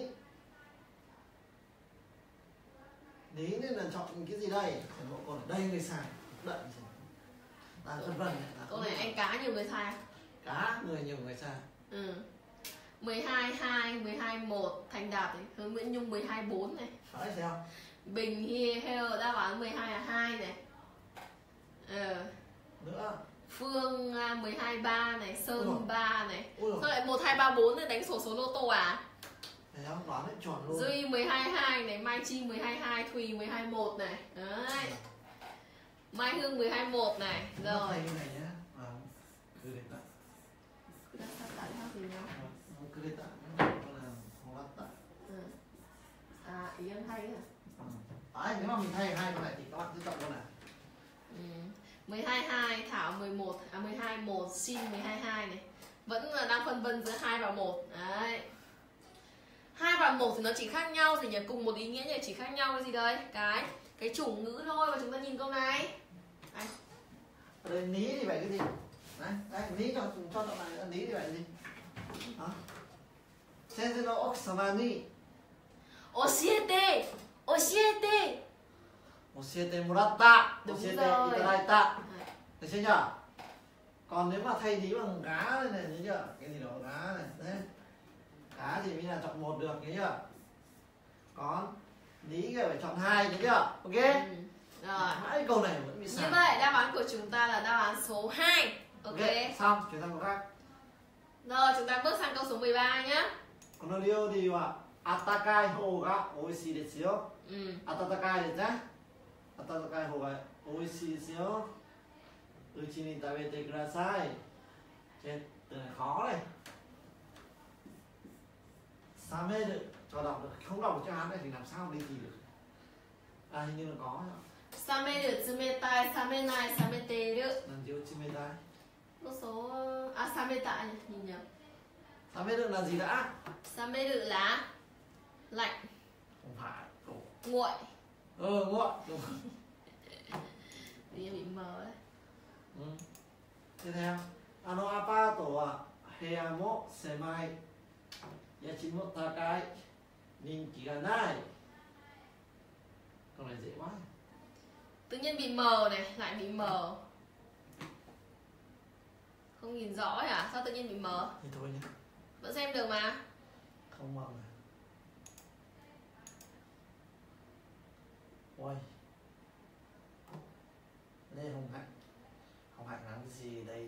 Ní nên là chọn cái gì đây? Để bộ con ở đây người sai. Đợi xem. Đang phân vân này. Câu này anh cá nhiều người sai. Cá người nhiều người sai. Ừ. mười hai hai, mười hai một, Thành Đạt này, Hướng Nguyễn Nhung mười hai bốn này. Hỏi xem. Bình Hi Heo đáp án mười hai là hai này. Ờ. Nữa. Phương à, mười hai ba này, Sơn ba này. Ui dồi. Sao lại một hai ba bốn này, đánh sổ số lô tô à? Thấy không? Đoán đấy chuẩn luôn. Duy mười hai hai này, Mai Chi mười hai hai, Thùy mười hai một này. Đấy. Mai Hương mười hai một này. Rồi. Rồi. Thầy này nhá. À, cứ để tại. Cứ đặt sắp lại khác gì nhau. Cứ để tại. Con là không lắp tại. Ừ. À, ý em hay hả? Ừ. Đấy, nếu mà mình thay hai con này thì các bạn cứ chọn con này. Ừ. mười hai hai, Thảo mười một, à mười hai một, Xin mười hai hai này. Vẫn là đang phân vân giữa hai và một. Đấy. hai và một thì nó chỉ khác nhau thì nhỉ, cùng một ý nghĩa nhỉ, chỉ khác nhau cái gì đây? Cái cái chủ ngữ thôi. Và chúng ta nhìn câu này. Đây. Ở đây ní thì phải cái gì? Đấy, đấy, ní cho cho đoạn này, ní thì phải gì? Đó. Sensei no okusama ni Oshiete, oshiete. oshiete moratta, Đúng oshiete rồi. itadaita. Đấy. Được chưa nhỉ? Còn nếu mà thay ní bằng cá đây này, nhớ chưa? Cái gì đó cá này, đấy. Cá thì mình là chọn một được, nhớ chưa? Còn ní thì phải chọn hai, nhớ chưa? Ok? Ừ. Rồi. Mãi câu này vẫn bị sai. Như vậy đáp án của chúng ta là đáp án số hai. Ok. Ok, xong, chuyển sang câu khác. Rồi chúng ta bước sang câu số mười ba nhá. この料理は温かい方が美味しいですよ。 Ừ. 温かいですね。温かい方が美味しいですよ。うちに食べてください。Chết, từ này khó này. 冷める cho đọc được, không đọc được chữ Hán này thì làm sao đi thì được. À hình như là có nhá. Sameru, tsumetai, samenai, sameteru. Làm chữ chimetai. Câu số à sametai nhỉ, nhìn nhầm. 冷める là gì đã? Sameru là lạnh, Không phải. Ồ. nguội. Ừ, nguội. Đúng. Vì bị mờ đấy. Ừ. Tiếp theo. あのアパートは部屋も狭い。家賃も高い。人気がない。Câu này dễ quá. Tự nhiên bị mờ này, lại bị mờ. Không nhìn rõ ấy à? Sao tự nhiên bị mờ? Thì thôi nhé. Vẫn xem được mà. Không mong này. Ôi. Lê Hồng Hạnh. Hồng Hạnh làm cái gì đây?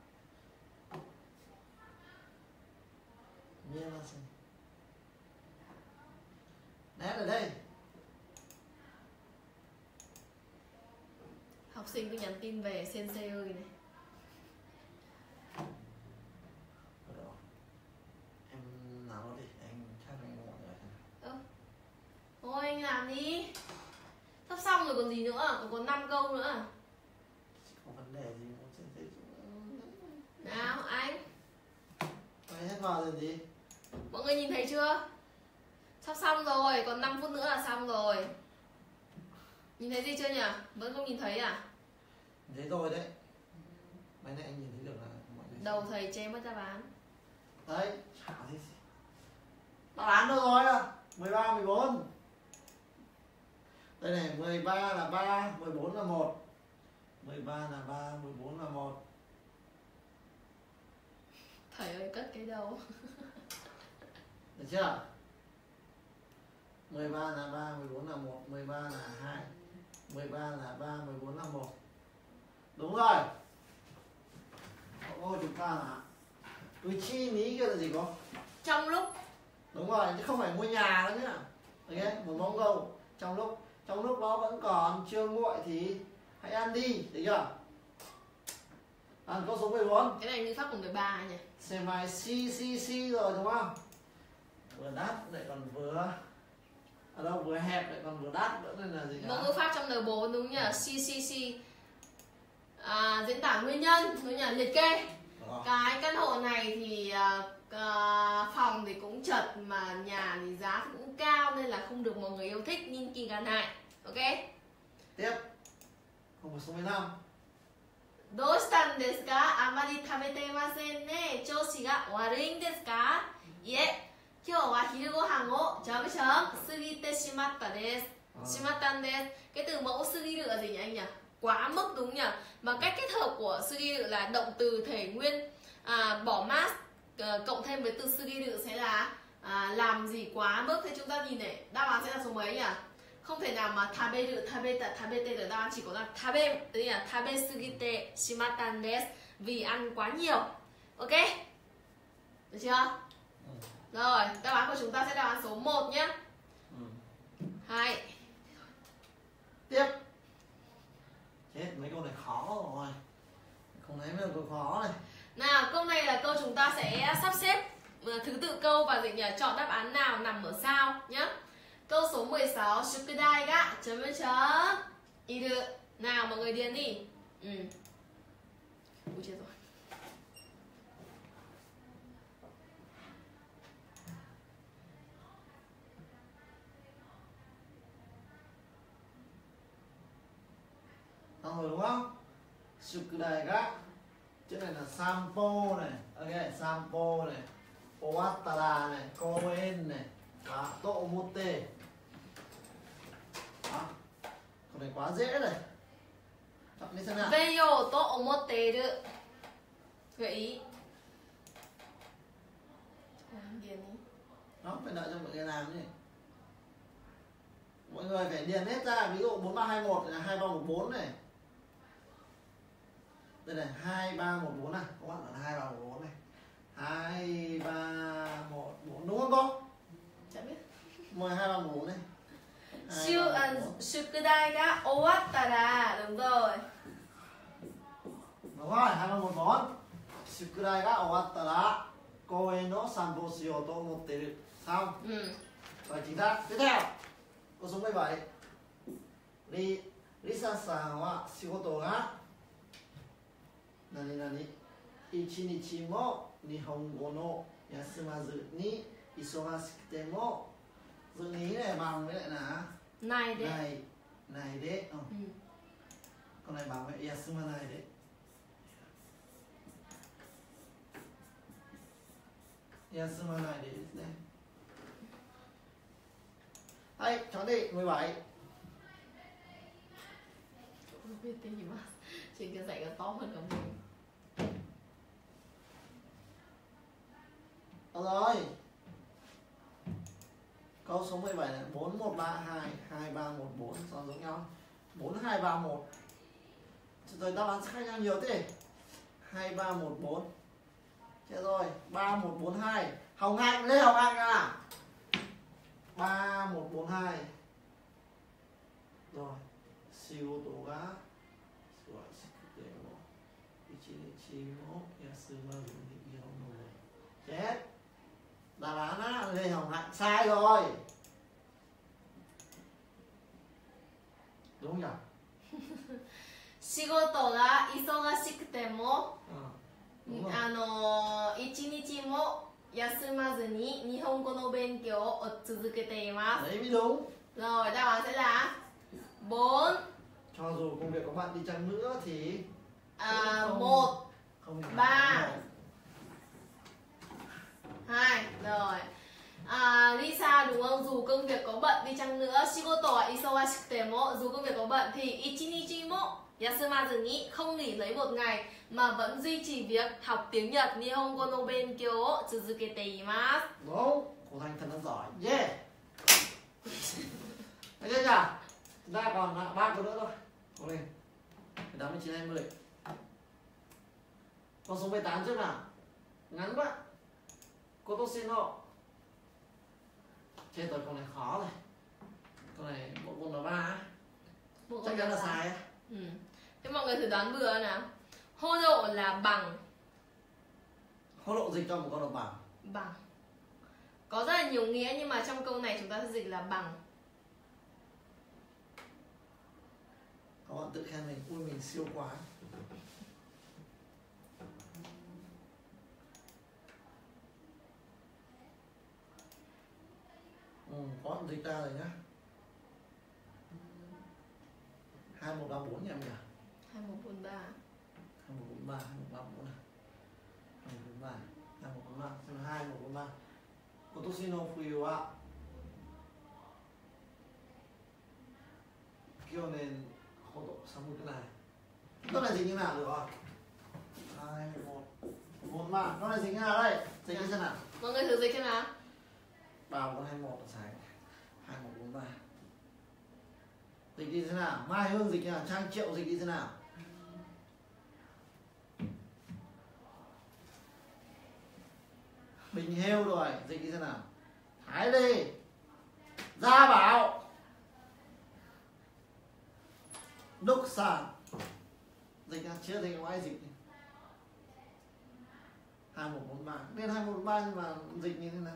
Nhiên là gì? Nét ở đây. Học sinh cứ nhắn tin về sensei ơi này. Ở đâu? Em làm nó đi, anh chắc anh mọi người. Ơ. Thôi anh làm đi. Sắp xong rồi còn gì nữa, còn còn năm câu nữa. Không vấn đề gì cũng trên thế. Nào anh. Mày hết vào rồi gì? Mọi người nhìn thấy chưa? Sắp xong rồi, còn năm phút nữa là xong rồi. Nhìn thấy gì chưa nhỉ? Vẫn không nhìn thấy à? Thấy rồi đấy. Mấy này anh nhìn thấy được là mọi người. Đầu thầy che mất đáp án. Đấy, chả thấy gì. Đáp án đâu rồi à? mười ba, mười bốn. Đây này, mười ba là ba, mười bốn là một. mười ba là ba, mười bốn là một. Thầy ơi cất cái đầu. Được chưa? mười ba là ba, mười bốn là một, mười ba là hai, mười ba là ba, mười bốn là một. Đúng rồi. Câu chúng ta là uchi ni kia là gì con? Trong lúc. Đúng rồi, chứ không phải ngôi nhà nữa nhá. Ok, một mẫu câu. Trong lúc trong lúc nó vẫn còn chưa nguội thì hãy ăn đi, được chưa? À, câu số mười bốn. Cái này ngữ pháp của người ba nhỉ? Xem bài si si si rồi đúng không? Vừa đắt lại còn vừa ở đâu vừa hẹp lại còn vừa đắt nữa nên là gì Một cả? ngữ pháp trong N bốn đúng nhỉ? Si si si. À, diễn tả nguyên nhân, đúng nhỉ? Liệt kê. Đó. Cái căn hộ này thì uh, uh, phòng thì cũng chật mà nhà thì giá thì cũng cao nên là không được mọi người yêu thích, nhưng kỳ gan này. Ok? Tiếp. Câu số mười lăm. どうしたんですか? あまり食べていませんね。調子が悪いんですか? いえ、今日は昼ご飯をジャブシャン過ぎてしまったです。しまったんです。Cái từ mẫu sư ghi là gì nhỉ anh nhỉ? Quá mức đúng nhỉ? Mà cách kết hợp của sư ghi là động từ thể nguyên à, bỏ mát à, cộng thêm với từ sư ghi sẽ là à, làm gì quá mức. Thế chúng ta nhìn này, đáp án sẽ là số mấy nhỉ? Không thể nào mà taberu, tabeta, tabete được, đáp án chỉ có là tabe, tức là tabe sugite shimatan desu, vì ăn quá nhiều. Ok? Được chưa? Ừ. Rồi, đáp án của chúng ta sẽ đáp án số một nhé. Ừ. Hai. Tiếp. Chết, mấy câu này khó rồi. Không thấy mấy câu khó này. Nào, câu này là câu chúng ta sẽ sắp xếp thứ tự câu và gì nhỉ? Chọn đáp án nào nằm ở sao nhé. Câu số mười sáu, Shukudai ga chấm chấm chấm iru. Nào mọi người điền đi. Ừ. Ui chết rồi. Xong rồi đúng không? Shukudai ga. Chữ này là sampo này. Ok, sampo này. Owattara này, koen này. Và to omote. Đó. Câu này quá dễ này. Chọn đi xem nào. Beyo to omoteru. Gợi ý. Điền đi. Đó, phải đợi cho mọi người làm nhỉ. Mọi người phải điền hết ra. Ví dụ bốn ba hai một là hai ba một bốn này. Đây này, hai ba một bốn này. Các bạn là hai ba một bốn này. hai ba một bốn đúng không cô? Chả biết. Mời hai ba một bốn này. Shu, à, Shukudai ga owattara. Đúng rồi. Đúng rồi, hai ba một bốn. Shukudai ga owattara koen no sanpo shiyou to omotteru. Xong. Ừ. Rồi chính xác. Tiếp theo. Câu số mười bảy. Ri Lisa-san wa shigoto ga nani nani ichinichi mo nihongo no yasumazu ni isogashikute mo. Dự nghĩ này bằng với lại là Này đấy. này này đấy. Ừ. Ừ. Con này bằng với yasuma này đấy. Yasuma này đấy đây. Hay, chọn đi, mười bảy. Không biết tên gì mà trên cái dãy nó to hơn cả mình. Được rồi. Câu số mười bảy là bốn một ba hai, hai ba một bốn, sao giống nhau? bốn hai ba một. Rồi đáp án khác nhau nhiều thế. hai ba một bốn. Thế rồi, ba một bốn hai. Hồng Hạnh, Lê Hồng Hạnh à? ba một bốn hai. Rồi, shigoto ga suwashikute mo ichinichi mo yasumazu ni ihongo. Chết. Đáp án á, Lê Hồng Hạnh sai rồi. Đúng nhỉ? Shigoto ga isogashikute mo Ờ, đúng rồi. あの一日も休まずに日本語の勉強を続けています。 Đấy mới đúng. Rồi đáp án sẽ là bốn. Cho dù công việc của bạn đi chăng nữa thì À, không- một, không phải ba. một. hai. Rồi. À, Lisa đúng không? Dù công việc có bận đi chăng nữa, shigoto wa isogashikute mo, dù công việc có bận thì ichinichi mo yasumazu ni, không nghỉ lấy một ngày mà vẫn duy trì việc học tiếng Nhật. Nihongo no benkyou o tsuzukete imasu. Đúng. Cô Thanh thật là giỏi. Yeah. Thấy chưa nhỉ? Chúng ta còn ba câu nữa thôi. Cố lên. mười tám, mười chín, hai mươi. Con số mười tám trước nào. Ngắn quá. Cô tôi xin hộ. Chết rồi, câu này khó rồi. Câu này bộ môn là ba. Chắc chắn là sai á. Ừ. Thế mọi người thử đoán bừa nào. Hô độ là bằng. Hô độ dịch cho một câu là bằng. Bằng. Có rất là nhiều nghĩa nhưng mà trong câu này chúng ta sẽ dịch là bằng. Các bạn tự khen mình, ui mình siêu quá. Ừ, có bạn dịch ra rồi nhá. Hai một ba bốn nhỉ em nhỉ? Hai một bốn ba. Hai một bốn ba, hai một ba bốn này. Hai một bốn ba, hai một bốn ba, xem là hai một bốn ba. Kotoshi no fuyu wa kyonen hodo samu kunai. Nó là dịch như nào được rồi? Hai một bốn ba, nó là dịch như nào đây? Dịch như thế nào? Mọi người thử dịch xem nào. Bảo con hai một là sai. Hai một bốn ba. Dịch đi thế nào? Mai Hương dịch như nào? Trang Triệu dịch đi thế nào? Bình Hêu rồi, dịch đi thế nào? Thái Lê, Gia Bảo, Đúc Sản. Dịch ra chưa thấy có ai dịch. Hai một bốn ba. Nên hai một bốn ba nhưng mà dịch như thế nào?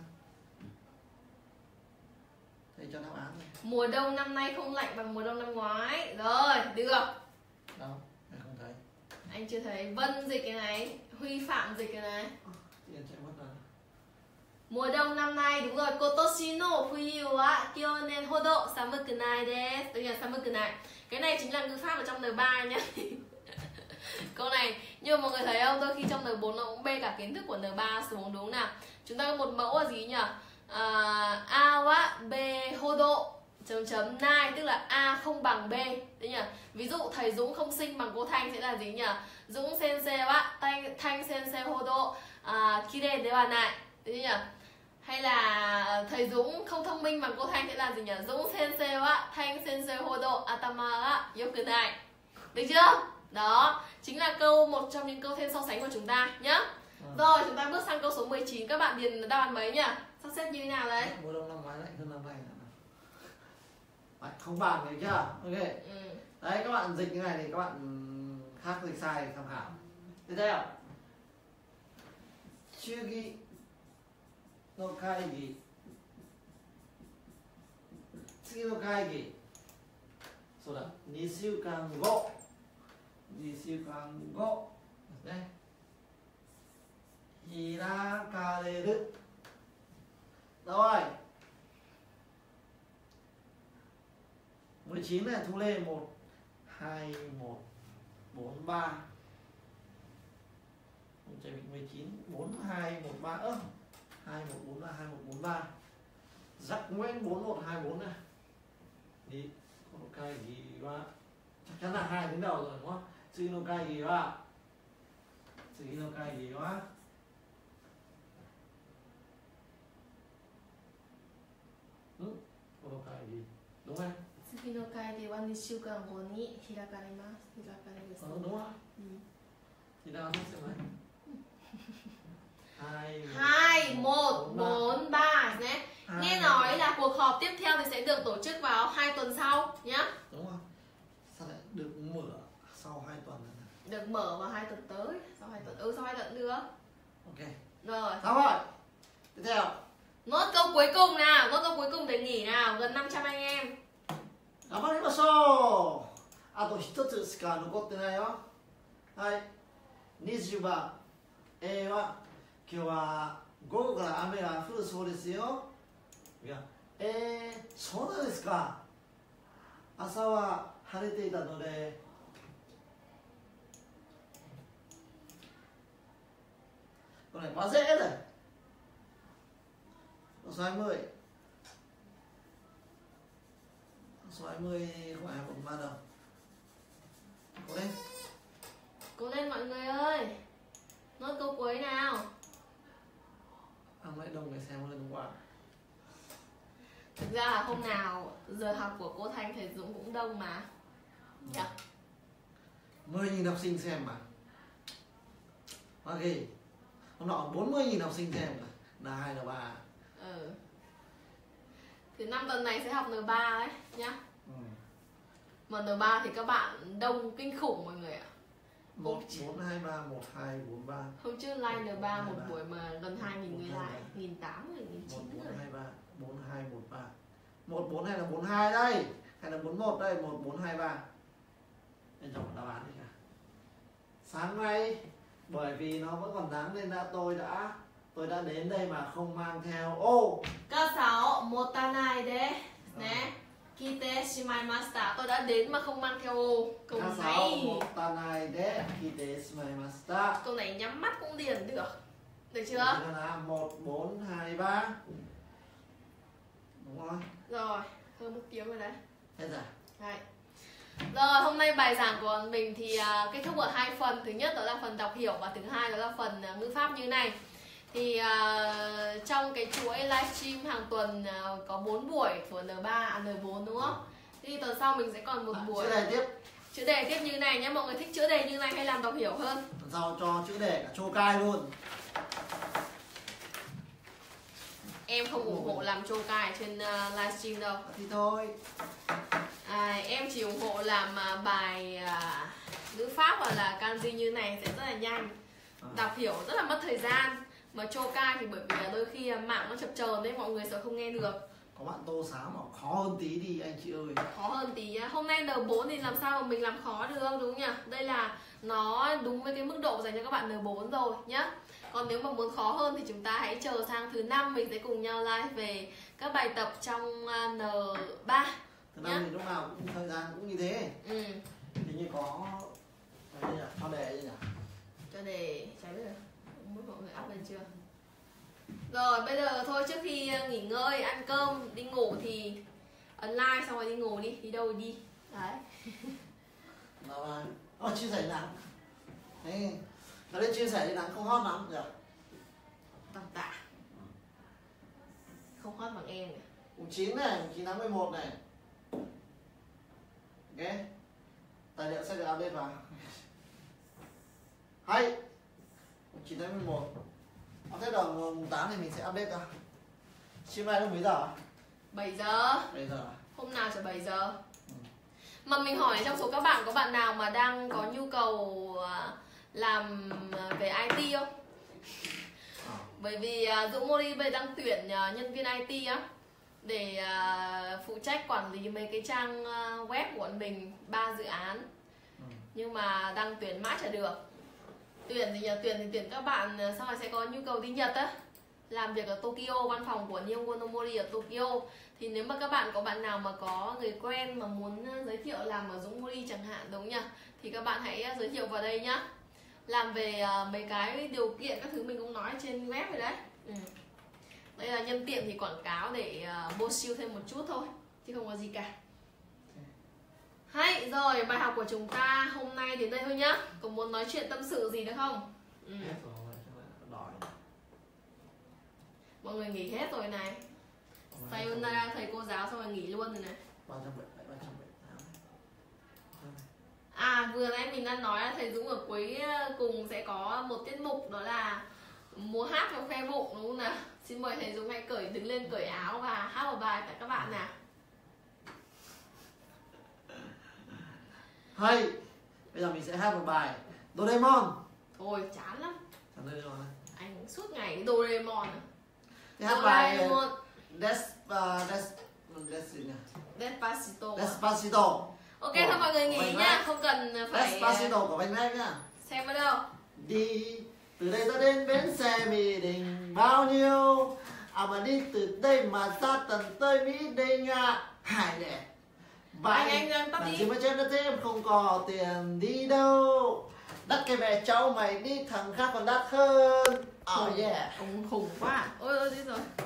Thầy cho đáp án này. Mùa đông năm nay không lạnh bằng mùa đông năm ngoái. Rồi, được. Đâu? Em không thấy. Anh chưa thấy. Vân dịch cái này, Huy Phạm dịch cái này. Tiền chạy mất rồi. Mùa đông năm nay đúng rồi. Kotoshi no fuyu wa kyonen hodo samukunai desu. Tức là samukunai. Cái này chính là ngữ pháp ở trong N ba nhá. Câu này, nhưng mà mọi người thấy không, đôi khi trong N bốn nó cũng bê cả kiến thức của N ba xuống đúng nào. Chúng ta có một mẫu là gì nhỉ? À, A wa B hodo chấm chấm nai, tức là A không bằng B. Đấy nhỉ? Ví dụ thầy Dũng không sinh bằng cô Thanh sẽ là gì nhỉ? Dũng sensei wa Thanh, Thanh sensei hodo à, kire de wa nai. Đấy nhỉ? Hay là thầy Dũng không thông minh bằng cô Thanh sẽ là gì nhỉ? Dũng sensei wa Thanh sensei hodo atama ga yokunai. Được chưa? Đó, chính là câu một trong những câu thêm so sánh của chúng ta nhá. Ừ. Rồi, chúng ta bước sang câu số mười chín. Các bạn điền đáp án mấy nhỉ? Sắp xếp như thế nào đấy? Mùa đông năm ngoái lạnh hơn năm nay. Đấy, không bàn được chưa? Ok. Ừ. Đấy, các bạn dịch như này thì các bạn khác dịch sai tham khảo. Tiếp theo. Chugi no kaigi. Tsugi no kaigi. そうだ、にしゅうかんご。にしゅうかんごですね。開かれる。Rồi. mười chín này, Thu Lê một, hai, một, bốn, ba. Chạy bị mười chín, bốn, hai, một, ba. Ơ, hai, một, bốn, ba, hai, một, bốn, ba. Giặc Nguyễn bốn, một, hai, bốn này. Đi, có một cái gì ba. Chắc chắn là hai đến đầu rồi đúng không? Suy no kai gì ba. Suy no kai gì quá. Ừ, có một cái gì. Đúng không? 次の回ではにしゅうかんごに開かれます。開かれる。 Ờ, đúng không? Ừ. Thì nào nó sẽ mấy? hai, hai, một, bốn, ba nhé. Nghe nói là cuộc họp tiếp theo thì sẽ được tổ chức vào hai tuần sau nhá. Đúng không? Sao lại được mở sau hai tuần này? Được mở vào hai tuần tới. Sau hai tuần, ừ sau hai tuần được. Ok. Rồi. Xong rồi. Tiếp theo. Nốt câu cuối cùng nào, nốt câu cuối cùng để nghỉ nào, gần năm trăm anh em. 頑張りましょう。あと一つしか残ってないよ。はい。にじゅうばん A は今日は午後から雨が降るそうですよ。いや、えー、そうなんですか。朝は晴れていたので。これ混ぜる。số hai mươi. Số hai mươi không phải một ba đâu. Cố lên. Cố lên mọi người ơi. Nốt câu cuối nào. Ăn lại đông người xem lên hôm qua. Thực ra là hôm nào giờ học của cô Thanh thầy Dũng cũng đông mà. Yeah. mười nghìn học sinh xem mà. Ok. Hôm nọ bốn mươi nghìn học sinh xem mà. Là hai là ba. Ừ. Thứ năm tuần này sẽ học N ba đấy nhá. Ừ. Mà N ba thì các bạn đông kinh khủng mọi người ạ. một bốn hai ba một hai bốn ba. Hôm trước like N ba một buổi mà gần hai nghìn người like, một nghìn tám trăm người, một nghìn chín trăm người. một bốn hai ba bốn hai một ba. một bốn hay là bốn hai đây? Hay là bốn một đây? một bốn hai ba. Em chọn đáp án đi cả. Sáng nay bởi vì nó vẫn còn nắng nên đã tôi đã tôi đã đến đây mà không mang theo ô. Các sáu một tanai đấy nè. Kite shimaimashita. Tôi đã đến mà không mang theo ô. Câu này một tanai de kite shimaimashita. Câu này nhắm mắt cũng điền được. Được chưa? Là một bốn hai ba. Đúng rồi. Rồi, hơn một tiếng rồi đấy. Hết rồi. Đấy. Rồi, hôm nay bài giảng của mình thì uh, kết thúc ở hai phần. Thứ nhất đó là phần đọc hiểu và thứ hai đó là phần uh, ngữ pháp như này. Thì uh, trong cái chuỗi livestream hàng tuần uh, có bốn buổi của N ba, à, N bốn đúng không? Thì tuần sau mình sẽ còn một à, buổi chữa đề tiếp. Chữa đề tiếp như này nhé. Mọi người thích chữa đề như này hay làm đọc hiểu hơn? Tuần sau cho chữa đề cả chô cai luôn. Em không ủng hộ làm chô cai trên uh, livestream đâu. Thì thôi. À, em chỉ ủng hộ làm uh, bài uh, ngữ pháp hoặc là kanji như này sẽ rất là nhanh, à. Đọc hiểu rất là mất thời gian. Mà chô cai thì bởi vì là đôi khi mạng nó chập chờn đấy, mọi người sẽ không nghe được. Có bạn tô sáo mà khó hơn tí đi anh chị ơi. Khó hơn tí. Hôm nay N bốn thì làm sao mà mình làm khó được đúng không nhỉ? Đây là nó đúng với cái mức độ dành cho các bạn N bốn rồi nhá. Còn nếu mà muốn khó hơn thì chúng ta hãy chờ sang thứ năm mình sẽ cùng nhau live về các bài tập trong N ba. Thứ năm thì lúc nào cũng thời gian cũng như thế. Ừ. Hình như có cái gì nhỉ? Cho đề gì nhỉ? Cho đề trái bây giờ không biết mọi người up lên chưa. Rồi bây giờ thôi, trước khi nghỉ ngơi ăn cơm đi ngủ thì ấn like xong rồi đi ngủ đi. Đi đâu đi. Đấy. Rồi. Ồ, chia sẻ nắng. Thế nó lên chia sẻ thì nắng không hot lắm nhỉ? Tầm tạ. Không hot bằng em. Mùng chín này, mùng chín tháng mười một này. Ok. Tài liệu sẽ được update vào. Hay. Mùng chín tháng mười một. Thế rồi mùng tám thì mình sẽ update ra. Chiều nay lúc mấy giờ? bảy giờ. bảy giờ. Hôm nào chả bảy giờ. Ừ. Mà mình hỏi trong số các bạn có bạn nào mà đang có nhu cầu làm về I T không? À. Bởi vì Dũng Mori bây đang tuyển nhân viên I T á, để phụ trách quản lý mấy cái trang web của mình, ba dự án. Ừ. Nhưng mà đang tuyển mãi chả được. Tuyển thì nhà tuyển thì tuyển các bạn sau này sẽ có nhu cầu đi Nhật á, làm việc ở Tokyo, văn phòng của Nihongo no Mori ở Tokyo. Thì nếu mà các bạn có bạn nào mà có người quen mà muốn giới thiệu làm ở Dũng Mori chẳng hạn đúng nhỉ, thì các bạn hãy giới thiệu vào đây nhá. Làm về uh, mấy cái điều kiện các thứ mình cũng nói trên web rồi đấy. Ừ. Đây là nhân tiện thì quảng cáo để uh, bô siêu thêm một chút thôi, chứ không có gì cả. Hay, rồi bài học của chúng ta hôm nay đến đây thôi nhá. Có muốn nói chuyện tâm sự gì nữa không? Ừ. Mọi người nghỉ hết rồi này. Sayonara thầy cô giáo xong rồi nghỉ luôn rồi này. À vừa nãy mình đang nói là thầy Dũng ở cuối cùng sẽ có một tiết mục, đó là múa hát trong khoe bụng đúng không nào? Xin mời thầy Dũng hãy cởi đứng lên cởi áo và hát một bài tại các bạn nào. Hay. Bây giờ mình sẽ hát một bài Doraemon. Thôi chán lắm. Chán Doraemon này. Anh suốt ngày Doraemon à. Thì hát bài Des uh, Des Des Despacito. Despacito. Ok thôi mọi người nghỉ nhá, không cần phải Despacito của Bánh Mac nhá. Xem vào đâu. Đi từ đây ta đến bến xe Mỹ Đình bao nhiêu, à mà đi từ đây mà ra tận tới Mỹ Đình à. Hải nè. Anh anh đang tắt đi. Chỉ mà trên đất thế em không có tiền đi đâu. Đắt cái mẹ cháu mày đi thằng khác còn đắt hơn. Oh yeah. Ông khủng quá. Ôi ôi đi rồi.